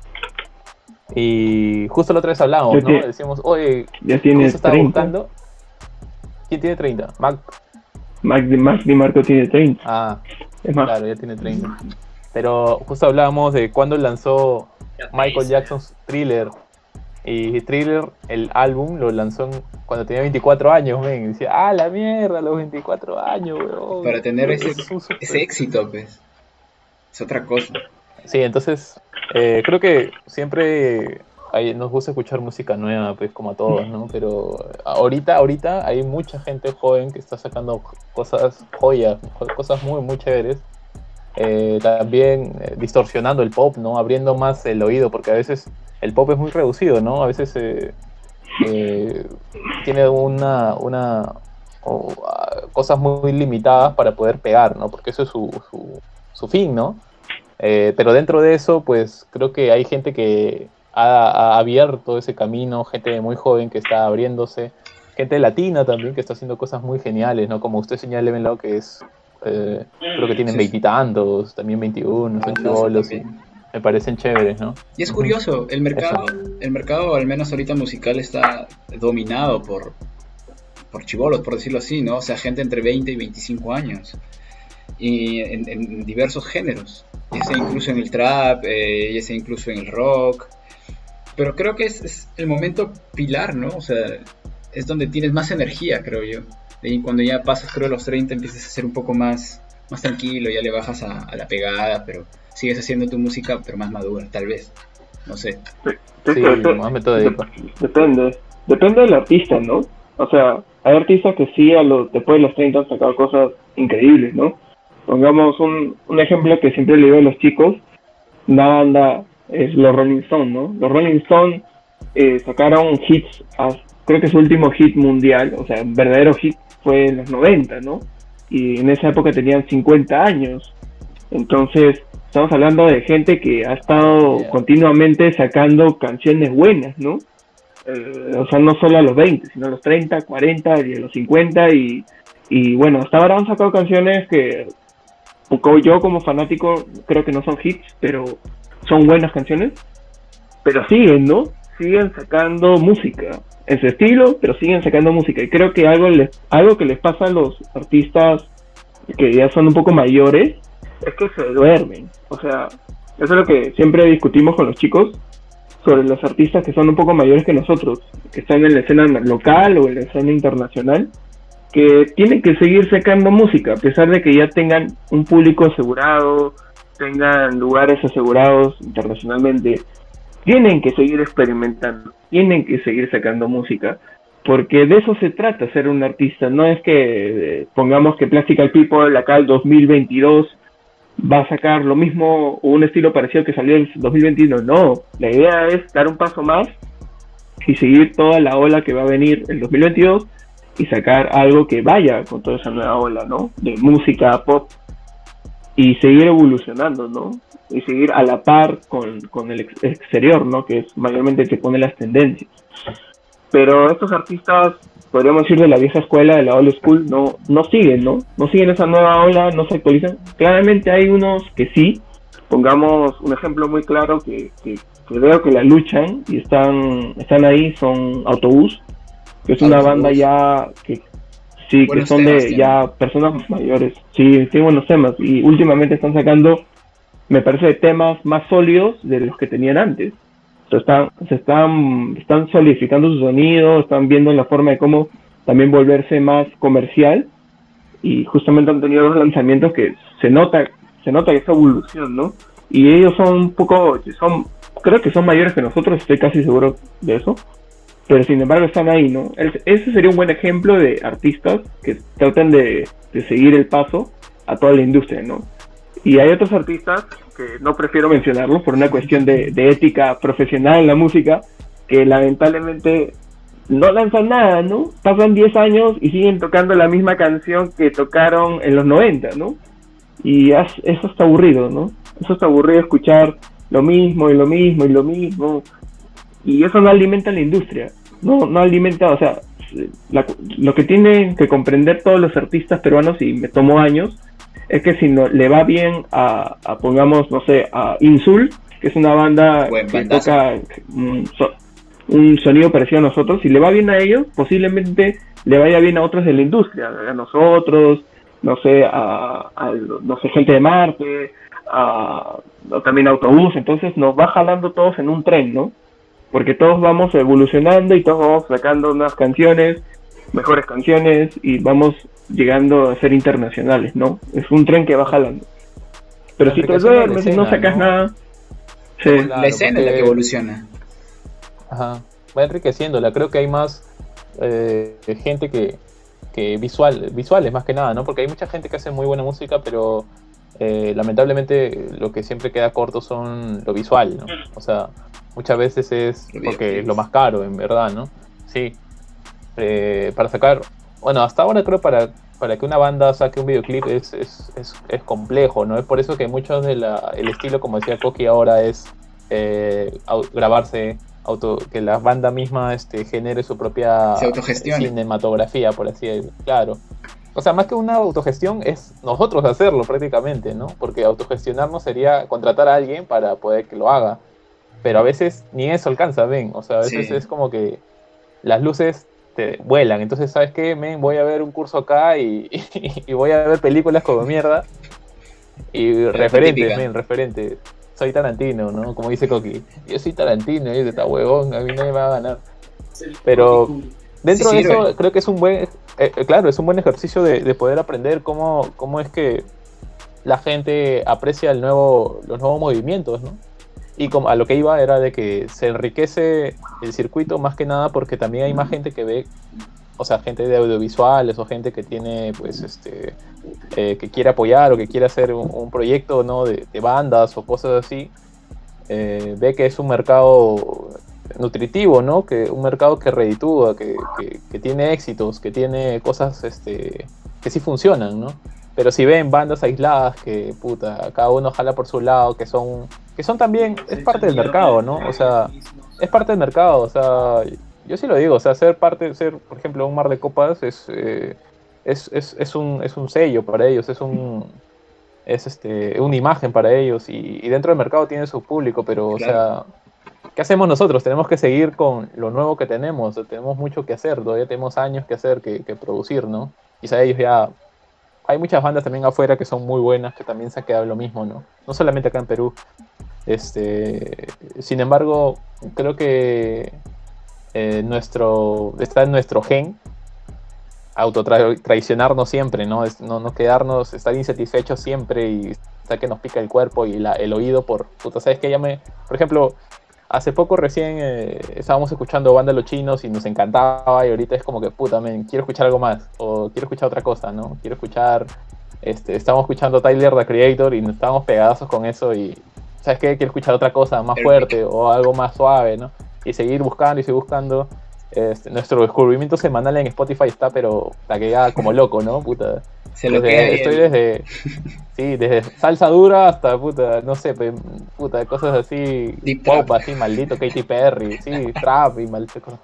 Speaker 4: Y justo la otra vez hablábamos,
Speaker 3: Ya
Speaker 4: ¿no?
Speaker 3: tiene-
Speaker 4: Decíamos, oye,
Speaker 3: ya tiene
Speaker 4: justo estaba
Speaker 3: treinta.
Speaker 4: buscando... ¿Quién tiene treinta? Mac.
Speaker 3: Mac, Di- Mac DiMarco tiene treinta.
Speaker 4: Ah,
Speaker 3: Es más,
Speaker 4: claro, ya tiene treinta. Pero justo hablábamos de cuando lanzó Michael Jackson's Thriller. Y Thriller, el álbum, lo lanzó en- cuando tenía veinticuatro años, men. Y decía, ah, la mierda, los veinticuatro años, weón.
Speaker 2: Para tener ese,
Speaker 4: Es un super-
Speaker 2: ese éxito, pues. Es otra cosa.
Speaker 4: Sí, entonces, eh, creo que siempre hay- nos gusta escuchar música nueva, pues, como a todos, ¿no? Pero ahorita, ahorita hay mucha gente joven que está sacando cosas, joyas, jo- cosas muy, muy chéveres. Eh, también eh, distorsionando el pop, ¿no? Abriendo más el oído, porque a veces el pop es muy reducido, ¿no? A veces eh, eh, tiene una, una o, ah, cosas muy limitadas para poder pegar, ¿no? Porque eso es su, su, su fin, ¿no? Eh, pero dentro de eso, pues creo que hay gente que, ha, ha abierto ese camino, gente muy joven que está abriéndose, gente latina también que está haciendo cosas muy geniales, ¿no? Como usted señala, Levenlo, que es, eh, creo que tienen
Speaker 2: Sí.
Speaker 4: veintitantos, también veintiuno, son
Speaker 2: Ah, no,
Speaker 4: chibolos
Speaker 2: sí,
Speaker 4: y
Speaker 2: también.
Speaker 4: me parecen chéveres, ¿no?
Speaker 2: Y es curioso, el mercado,
Speaker 4: Eso.
Speaker 2: el mercado al menos ahorita musical está dominado por, por chibolos, por decirlo así, ¿no? O sea, gente entre veinte y veinticinco años. Y en, en diversos géneros, ya sea incluso en el trap, eh, ya sea incluso en el rock. Pero creo que es, es el momento pilar, ¿no? O sea, es donde tienes más energía, creo yo. Y cuando ya pasas, creo, los treinta, empiezas a ser un poco más, más tranquilo, ya le bajas a, a la pegada, pero sigues haciendo tu música, pero más madura, tal vez. No sé.
Speaker 3: Es
Speaker 4: Sí,
Speaker 3: que dep-
Speaker 4: más metódico.
Speaker 3: dep- depende. Depende del artista, ¿no? O sea, hay artistas que sí, a los, después de los treinta han sacado cosas increíbles, ¿no? Pongamos un, un ejemplo que siempre le digo a los chicos, una banda es los Rolling Stones, ¿no? Los Rolling Stones eh, sacaron hits, a- creo que su último hit mundial, o sea, un verdadero hit fue en los noventa, ¿no? Y en esa época tenían cincuenta años. Entonces, estamos hablando de gente que ha estado
Speaker 4: Yeah.
Speaker 3: continuamente sacando canciones buenas, ¿no? Eh, o sea, no solo a los veinte, sino a los treinta, cuarenta y a los cincuenta y, y bueno, hasta ahora han sacado canciones que como yo como fanático creo que no son hits, pero son buenas canciones, pero siguen, ¿no? Siguen sacando música en su estilo, pero siguen sacando música y creo que algo les, algo que les pasa a los artistas que ya son un poco mayores es que se duermen, o sea, eso es lo que siempre discutimos con los chicos sobre los artistas que son un poco mayores que nosotros, que están en la escena local o en la escena internacional, que tienen que seguir sacando música, a pesar de que ya tengan un público asegurado, tengan lugares asegurados internacionalmente, tienen que seguir experimentando, tienen que seguir sacando música, porque de eso se trata ser un artista, no es que eh, pongamos que Plastic Eyed People acá el dos mil veintidós va a sacar lo mismo o un estilo parecido que salió en dos mil veintiuno, no, la idea es dar un paso más y seguir toda la ola que va a venir en dos mil veintidós y sacar algo que vaya con toda esa nueva ola, ¿no? De música pop y seguir evolucionando, ¿no? Y seguir a la par con, con el ex- exterior, ¿no? Que es mayormente el que pone las tendencias. Pero estos artistas, podríamos decir de la vieja escuela, de la old school, no, no siguen, ¿no? No siguen esa nueva ola, no se actualizan. Claramente hay unos que sí. Pongamos un ejemplo muy claro que, que, que veo que la luchan y están, están ahí, son Autobús, que es una
Speaker 2: Autobús.
Speaker 3: banda ya que sí, que
Speaker 2: Buenos
Speaker 3: son
Speaker 2: temas
Speaker 3: de
Speaker 2: tienen.
Speaker 3: ya personas mayores. Sí, tienen buenos temas y últimamente están sacando, me parece, temas más sólidos de los que tenían antes. Se están, se están, están solidificando su sonido, están viendo la forma de cómo también volverse más comercial y justamente han tenido dos lanzamientos que se nota, se nota esa evolución, ¿no? Y ellos son un poco, son, creo que son mayores que nosotros, estoy casi seguro de eso, pero sin embargo están ahí, ¿no? El- ese sería un buen ejemplo de artistas que tratan de, de seguir el paso a toda la industria, ¿no? Y hay otros artistas que no prefiero mencionarlos por una cuestión de, de ética profesional en la música, que lamentablemente no lanzan nada, ¿no? Pasan diez años y siguen tocando la misma canción que tocaron en los noventa, ¿no? Y as- eso está aburrido, ¿no? Eso está aburrido escuchar lo mismo y lo mismo y lo mismo. Y eso no alimenta la industria. No, no alimenta, o sea, la- lo que tienen que comprender todos los artistas peruanos, y me tomó años, es que si no, le va bien a, a, pongamos, no sé, a Insul, que es una banda
Speaker 2: Buen
Speaker 3: que
Speaker 2: bandazo.
Speaker 3: toca un, so- un sonido parecido a nosotros, si le va bien a ellos, posiblemente le vaya bien a otros de la industria, a nosotros, no sé, a, a no sé, gente de Marte, a, a también Autobús, entonces nos va jalando todos en un tren, ¿no? Porque todos vamos evolucionando y todos vamos sacando nuevas canciones, mejores canciones y vamos llegando a ser internacionales, ¿no? Es un tren que va jalando. Pero si te
Speaker 4: Enriqueciendo la
Speaker 3: duermes y no
Speaker 4: escena,
Speaker 3: sacas
Speaker 4: ¿no?
Speaker 3: nada, sí,
Speaker 4: Claro,
Speaker 2: La escena es la que
Speaker 4: porque-
Speaker 2: evoluciona.
Speaker 4: Ajá, va enriqueciéndola. Creo que hay más eh, gente que, que visual, visuales más que nada, ¿no? Porque hay mucha gente que hace muy buena música, pero eh, lamentablemente lo que siempre queda corto son lo visual, ¿no? O sea, muchas veces es
Speaker 2: Los
Speaker 4: porque es
Speaker 2: videoclips.
Speaker 4: lo más caro, en verdad, ¿no? Sí. Eh, para sacar, bueno, hasta ahora creo para, para que una banda saque un videoclip es, es, es, es complejo, ¿no? Es por eso que muchos de la, el estilo, como decía Koki ahora, es eh, au- grabarse, auto, que la banda misma este, genere su propia
Speaker 2: Se autogestione.
Speaker 4: cinematografía, por así decirlo. Claro. O sea, más que una autogestión es nosotros hacerlo prácticamente, ¿no? Porque autogestionarnos sería contratar a alguien para poder que lo haga. Pero a veces ni eso alcanza, ven. O sea, a veces
Speaker 2: Sí.
Speaker 4: es como que las luces te vuelan. Entonces, ¿sabes qué, men? Voy a ver un curso acá y, y voy a ver películas como mierda. Y referentes,
Speaker 2: típica.
Speaker 4: men, referentes. Soy Tarantino, ¿no? Como dice Coqui. Yo soy Tarantino, y dice, está huevón, a mí nadie me va a ganar. Pero dentro
Speaker 2: Sí
Speaker 4: de
Speaker 2: sirve.
Speaker 4: eso creo que es un buen, eh, eh, claro, es un buen ejercicio de, de poder aprender cómo, cómo es que la gente aprecia el nuevo, los nuevos movimientos, ¿no? Y como a lo que iba era de que se enriquece el circuito más que nada porque también hay más gente que ve, o sea, gente de audiovisuales o gente que tiene, pues, este, eh, que quiere apoyar o que quiere hacer un, un proyecto, ¿no? De, de bandas o cosas así, eh, ve que es un mercado nutritivo, ¿no? Que un mercado que reditúa, que, que, que tiene éxitos, que tiene cosas, este, que sí funcionan, ¿no? Pero si ven bandas aisladas que, puta, cada uno jala por su lado, que son, que son también, es parte del mercado, ¿no? O sea, es parte del mercado, o sea, yo sí lo digo, o sea, ser parte, ser, por ejemplo, un Mar de Copas es, eh, es, es, es, un, es un sello para ellos, es un, es este, una imagen para ellos y, y dentro del mercado tiene su público, pero,
Speaker 2: Claro.
Speaker 4: o sea, ¿qué hacemos nosotros? Tenemos que seguir con lo nuevo que tenemos, tenemos mucho que hacer, todavía tenemos años que hacer, que, que producir, ¿no? Quizá ellos ya... Hay muchas bandas también afuera que son muy buenas, que también se ha quedado lo mismo, ¿no? No solamente acá en Perú. Este, sin embargo, creo que eh, nuestro, está en nuestro gen autotraicionarnos siempre, ¿no? Es, no, no quedarnos, estar insatisfechos siempre y hasta que nos pica el cuerpo y la, el oído por, puta, ¿sabes qué? Ya me, por ejemplo, hace poco recién eh, estábamos escuchando Banda Los Chinos y nos encantaba y ahorita es como que, puta, men, quiero escuchar algo más o quiero escuchar otra cosa, ¿no? Quiero escuchar, este, estamos escuchando Tyler, the Creator y nos estábamos pegadazos con eso y, ¿sabes qué? Quiero escuchar otra cosa más fuerte o algo más suave, ¿no? Y seguir buscando y seguir buscando. Este, nuestro descubrimiento semanal en Spotify está, pero está que ya como loco, ¿no? Puta.
Speaker 2: Se lo
Speaker 4: Desde-
Speaker 2: queda bien.
Speaker 4: estoy desde, sí, desde salsa dura hasta, puta, no sé, pe- puta, cosas así,
Speaker 2: Deep
Speaker 4: pop,
Speaker 2: trap.
Speaker 4: así, maldito Katy Perry, sí, trap y maldito cosas.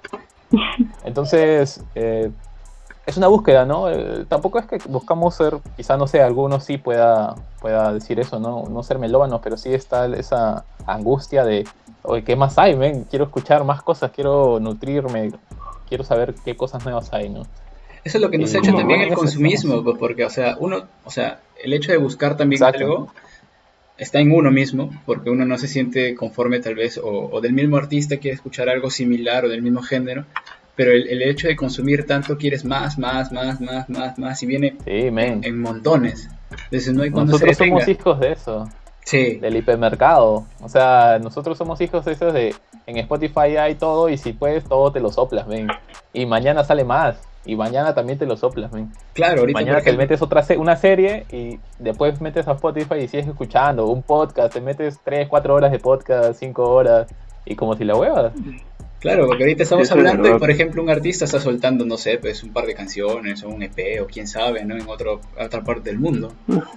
Speaker 4: Entonces, eh, es una búsqueda, ¿no? Eh, tampoco es que buscamos ser, quizá, no sé, algunos sí pueda, pueda decir eso, ¿no? No ser melómanos, pero sí está esa angustia de, oye, ¿qué más hay, men? Quiero escuchar más cosas, quiero nutrirme, quiero saber qué cosas nuevas hay, ¿no?
Speaker 2: Eso es lo que nos
Speaker 4: Y
Speaker 2: ha hecho
Speaker 4: como,
Speaker 2: también
Speaker 4: bueno,
Speaker 2: el
Speaker 4: en eso
Speaker 2: consumismo,
Speaker 4: estamos.
Speaker 2: pues, porque, o sea, uno, o sea, el hecho de buscar también
Speaker 4: Exacto.
Speaker 2: algo está en uno mismo, porque uno no se siente conforme tal vez, o, o del mismo artista quiere escuchar algo similar o del mismo género, pero el, el hecho de consumir tanto quieres más, más, más, más, más, más, y viene
Speaker 4: Sí, men.
Speaker 2: en, en montones. Entonces no hay cuando se
Speaker 4: Nosotros
Speaker 2: detenga.
Speaker 4: somos hijos de eso,
Speaker 2: Sí,
Speaker 4: del hipermercado. O sea, nosotros somos hijos de esos de, en Spotify hay todo y si puedes todo te lo soplas, men. Y mañana sale más. Y mañana también te lo soplas, men.
Speaker 2: claro, ahorita
Speaker 4: Mañana
Speaker 2: por ejemplo,
Speaker 4: te metes otra se- una serie y después metes a Spotify y sigues escuchando un podcast, te metes tres, cuatro horas de podcast, cinco horas y como si la huevas.
Speaker 2: claro, porque ahorita estamos
Speaker 3: Eso es
Speaker 2: hablando y
Speaker 3: verdad.
Speaker 2: por ejemplo un artista está soltando, no sé, pues un par de canciones o un E P o quién sabe, ¿no? En otro, otra parte del mundo.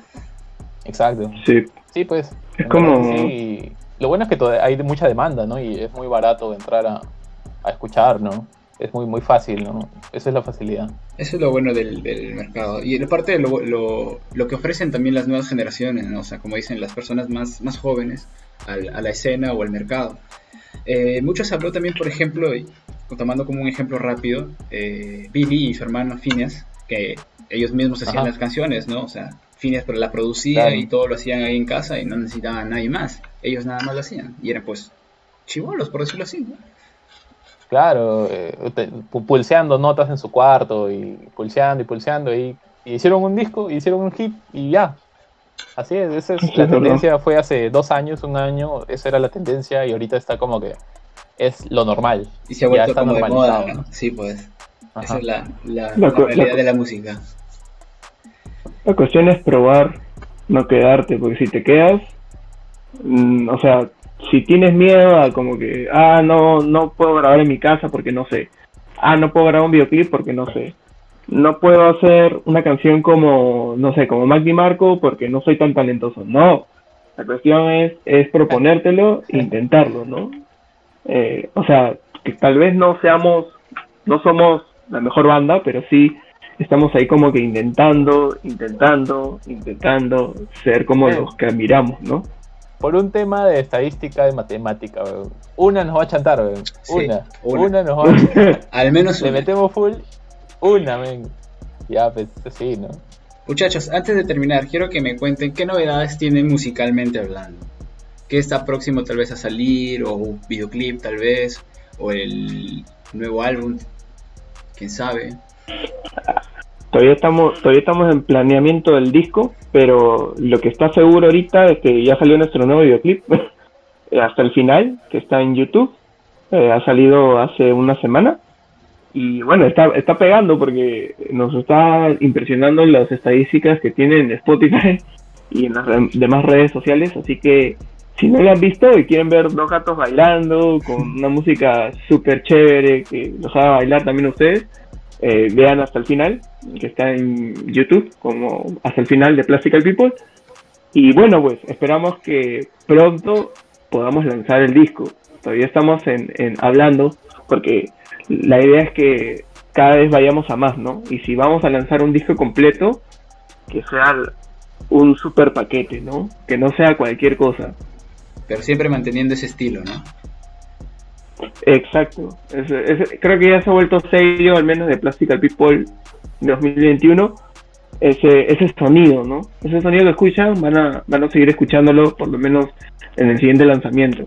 Speaker 4: Exacto.
Speaker 3: Sí,
Speaker 4: Sí, pues.
Speaker 3: Es
Speaker 4: en
Speaker 3: como-
Speaker 4: verdad que sí. Y lo bueno es que todavía hay mucha demanda, ¿no? Y es muy barato entrar a, a escuchar, ¿no? Es muy, muy fácil, ¿no? Esa es la facilidad.
Speaker 2: Eso es lo bueno del, del mercado. Y aparte de lo, lo, lo que ofrecen también las nuevas generaciones, ¿no? O sea, como dicen las personas más, más jóvenes al- a la escena o al mercado. Eh, muchos habló también, por ejemplo, y tomando como un ejemplo rápido, eh, Billy y su hermano Phineas, que ellos mismos hacían
Speaker 4: Ajá.
Speaker 2: las canciones, ¿no? O sea, Phineas pero la producía
Speaker 4: Claro.
Speaker 2: y todo lo hacían ahí en casa y no necesitaban a nadie más. Ellos nada más lo hacían. Y eran pues chibolos, por decirlo así, ¿no?
Speaker 4: Claro, eh, te- pu- pulseando notas en su cuarto y pulseando y pulseando y, y hicieron un disco, hicieron un hit y ya. Así es, esa es
Speaker 3: Sí,
Speaker 4: la
Speaker 3: es verdad.
Speaker 4: tendencia, fue hace dos años, un año, esa era la tendencia y ahorita está como que es lo normal.
Speaker 2: Y se ha
Speaker 4: Ya
Speaker 2: vuelto
Speaker 4: está
Speaker 2: como de
Speaker 4: normalizado,
Speaker 2: moda, ¿no? Sí, pues. Esa
Speaker 4: Ajá.
Speaker 2: es la, la,
Speaker 3: La
Speaker 2: la
Speaker 3: co-
Speaker 2: realidad
Speaker 3: la-
Speaker 2: de la música.
Speaker 3: la cuestión es probar, no quedarte, porque si te quedas, mm, o sea, si tienes miedo a como que, ah, no, no puedo grabar en mi casa porque no sé, ah, no puedo grabar un videoclip porque no sé, no puedo hacer una canción como, no sé, como Mac DiMarco porque no soy tan talentoso, no, La cuestión es, es proponértelo e intentarlo, ¿no? Eh, o sea, que tal vez no seamos, no somos la mejor banda, pero sí estamos ahí como que intentando, intentando, intentando ser como
Speaker 4: Eh.
Speaker 3: los que admiramos, ¿no?
Speaker 4: Por un tema de estadística, de matemática, weón. Una nos va a chantar, weón.
Speaker 2: Sí,
Speaker 4: Una.
Speaker 2: una.
Speaker 4: Una. nos va a chantar.
Speaker 2: Al menos
Speaker 4: Le
Speaker 2: una.
Speaker 4: metemos full. Una, men. Ya, pues sí, ¿no?
Speaker 2: Muchachos, antes de terminar, quiero que me cuenten qué novedades tienen musicalmente hablando. ¿Qué está próximo tal vez a salir? O un videoclip tal vez. O el nuevo álbum. ¿Quién sabe?
Speaker 3: Todavía estamos, todavía estamos en planeamiento del disco, pero lo que está seguro ahorita es que ya salió nuestro nuevo videoclip hasta el final, que está en YouTube. Eh, ha salido hace una semana. Y bueno, está, está pegando porque nos está impresionando las estadísticas que tiene en Spotify y en las re- demás redes sociales. Así que si no lo han visto y quieren ver dos gatos bailando con una música súper chévere que los haga bailar también a ustedes, eh, vean hasta el final, que está en YouTube como hasta el final de Plastic People. Y bueno, pues esperamos que pronto podamos lanzar el disco. Todavía estamos en, en hablando porque la idea es que cada vez vayamos a más, ¿no? Y si vamos a lanzar un disco completo, que sea un super paquete, ¿no? Que no sea cualquier cosa.
Speaker 2: Pero siempre manteniendo ese estilo, ¿no?
Speaker 3: Exacto. Es, es- creo que ya se ha vuelto sello, al menos de Plastic People dos mil veintiuno, ese, ese sonido, ¿no? Ese sonido que escuchan, van a, van a seguir escuchándolo por lo menos en el siguiente lanzamiento.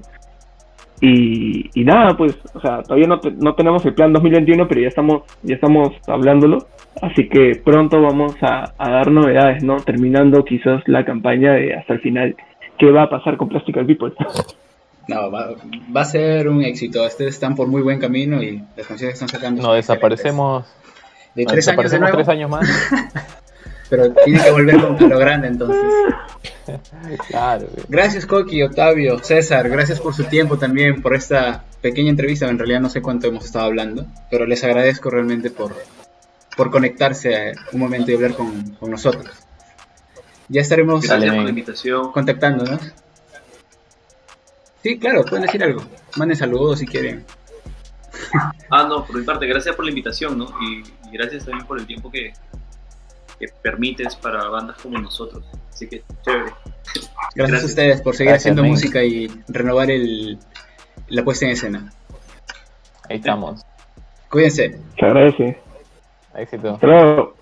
Speaker 3: Y, y nada, pues, o sea, todavía no, te- no tenemos el plan dos mil veintiuno, pero ya estamos, ya estamos hablándolo. Así que pronto vamos a, a dar novedades, ¿no? Terminando quizás la campaña de hasta el final. ¿Qué va a pasar con Plastic People?
Speaker 2: No, va, va a ser un éxito. Ustedes están por muy buen camino y las canciones que están sacando
Speaker 4: Nos
Speaker 2: son
Speaker 4: desaparecemos.
Speaker 2: excelentes. De
Speaker 4: Nos
Speaker 2: tres años de
Speaker 4: desaparecemos
Speaker 2: nuevo,
Speaker 4: tres años más.
Speaker 2: pero tienen que volver con a lo grande entonces.
Speaker 4: Claro, güey.
Speaker 2: Gracias Coqui, Octavio, César, gracias por su tiempo también, por esta pequeña entrevista. En realidad no sé cuánto hemos estado hablando, pero les agradezco realmente por, por conectarse un momento y hablar con, con nosotros. Ya estaremos
Speaker 5: Gracias
Speaker 4: Dale,
Speaker 5: por
Speaker 4: men.
Speaker 5: la invitación.
Speaker 2: contactándonos. Sí, claro, pueden decir algo. Manden saludos si quieren.
Speaker 5: Ah, no, por mi parte, gracias por la invitación, ¿no? Y, y gracias también por el tiempo que, que permites para bandas como nosotros. Así que, chévere.
Speaker 2: Gracias,
Speaker 5: Gracias.
Speaker 2: a ustedes por seguir
Speaker 4: Gracias,
Speaker 2: haciendo
Speaker 4: men.
Speaker 2: música y renovar el, la puesta en escena.
Speaker 4: Ahí estamos.
Speaker 2: Cuídense.
Speaker 3: Se agradece.
Speaker 4: Éxito.
Speaker 3: Hasta luego.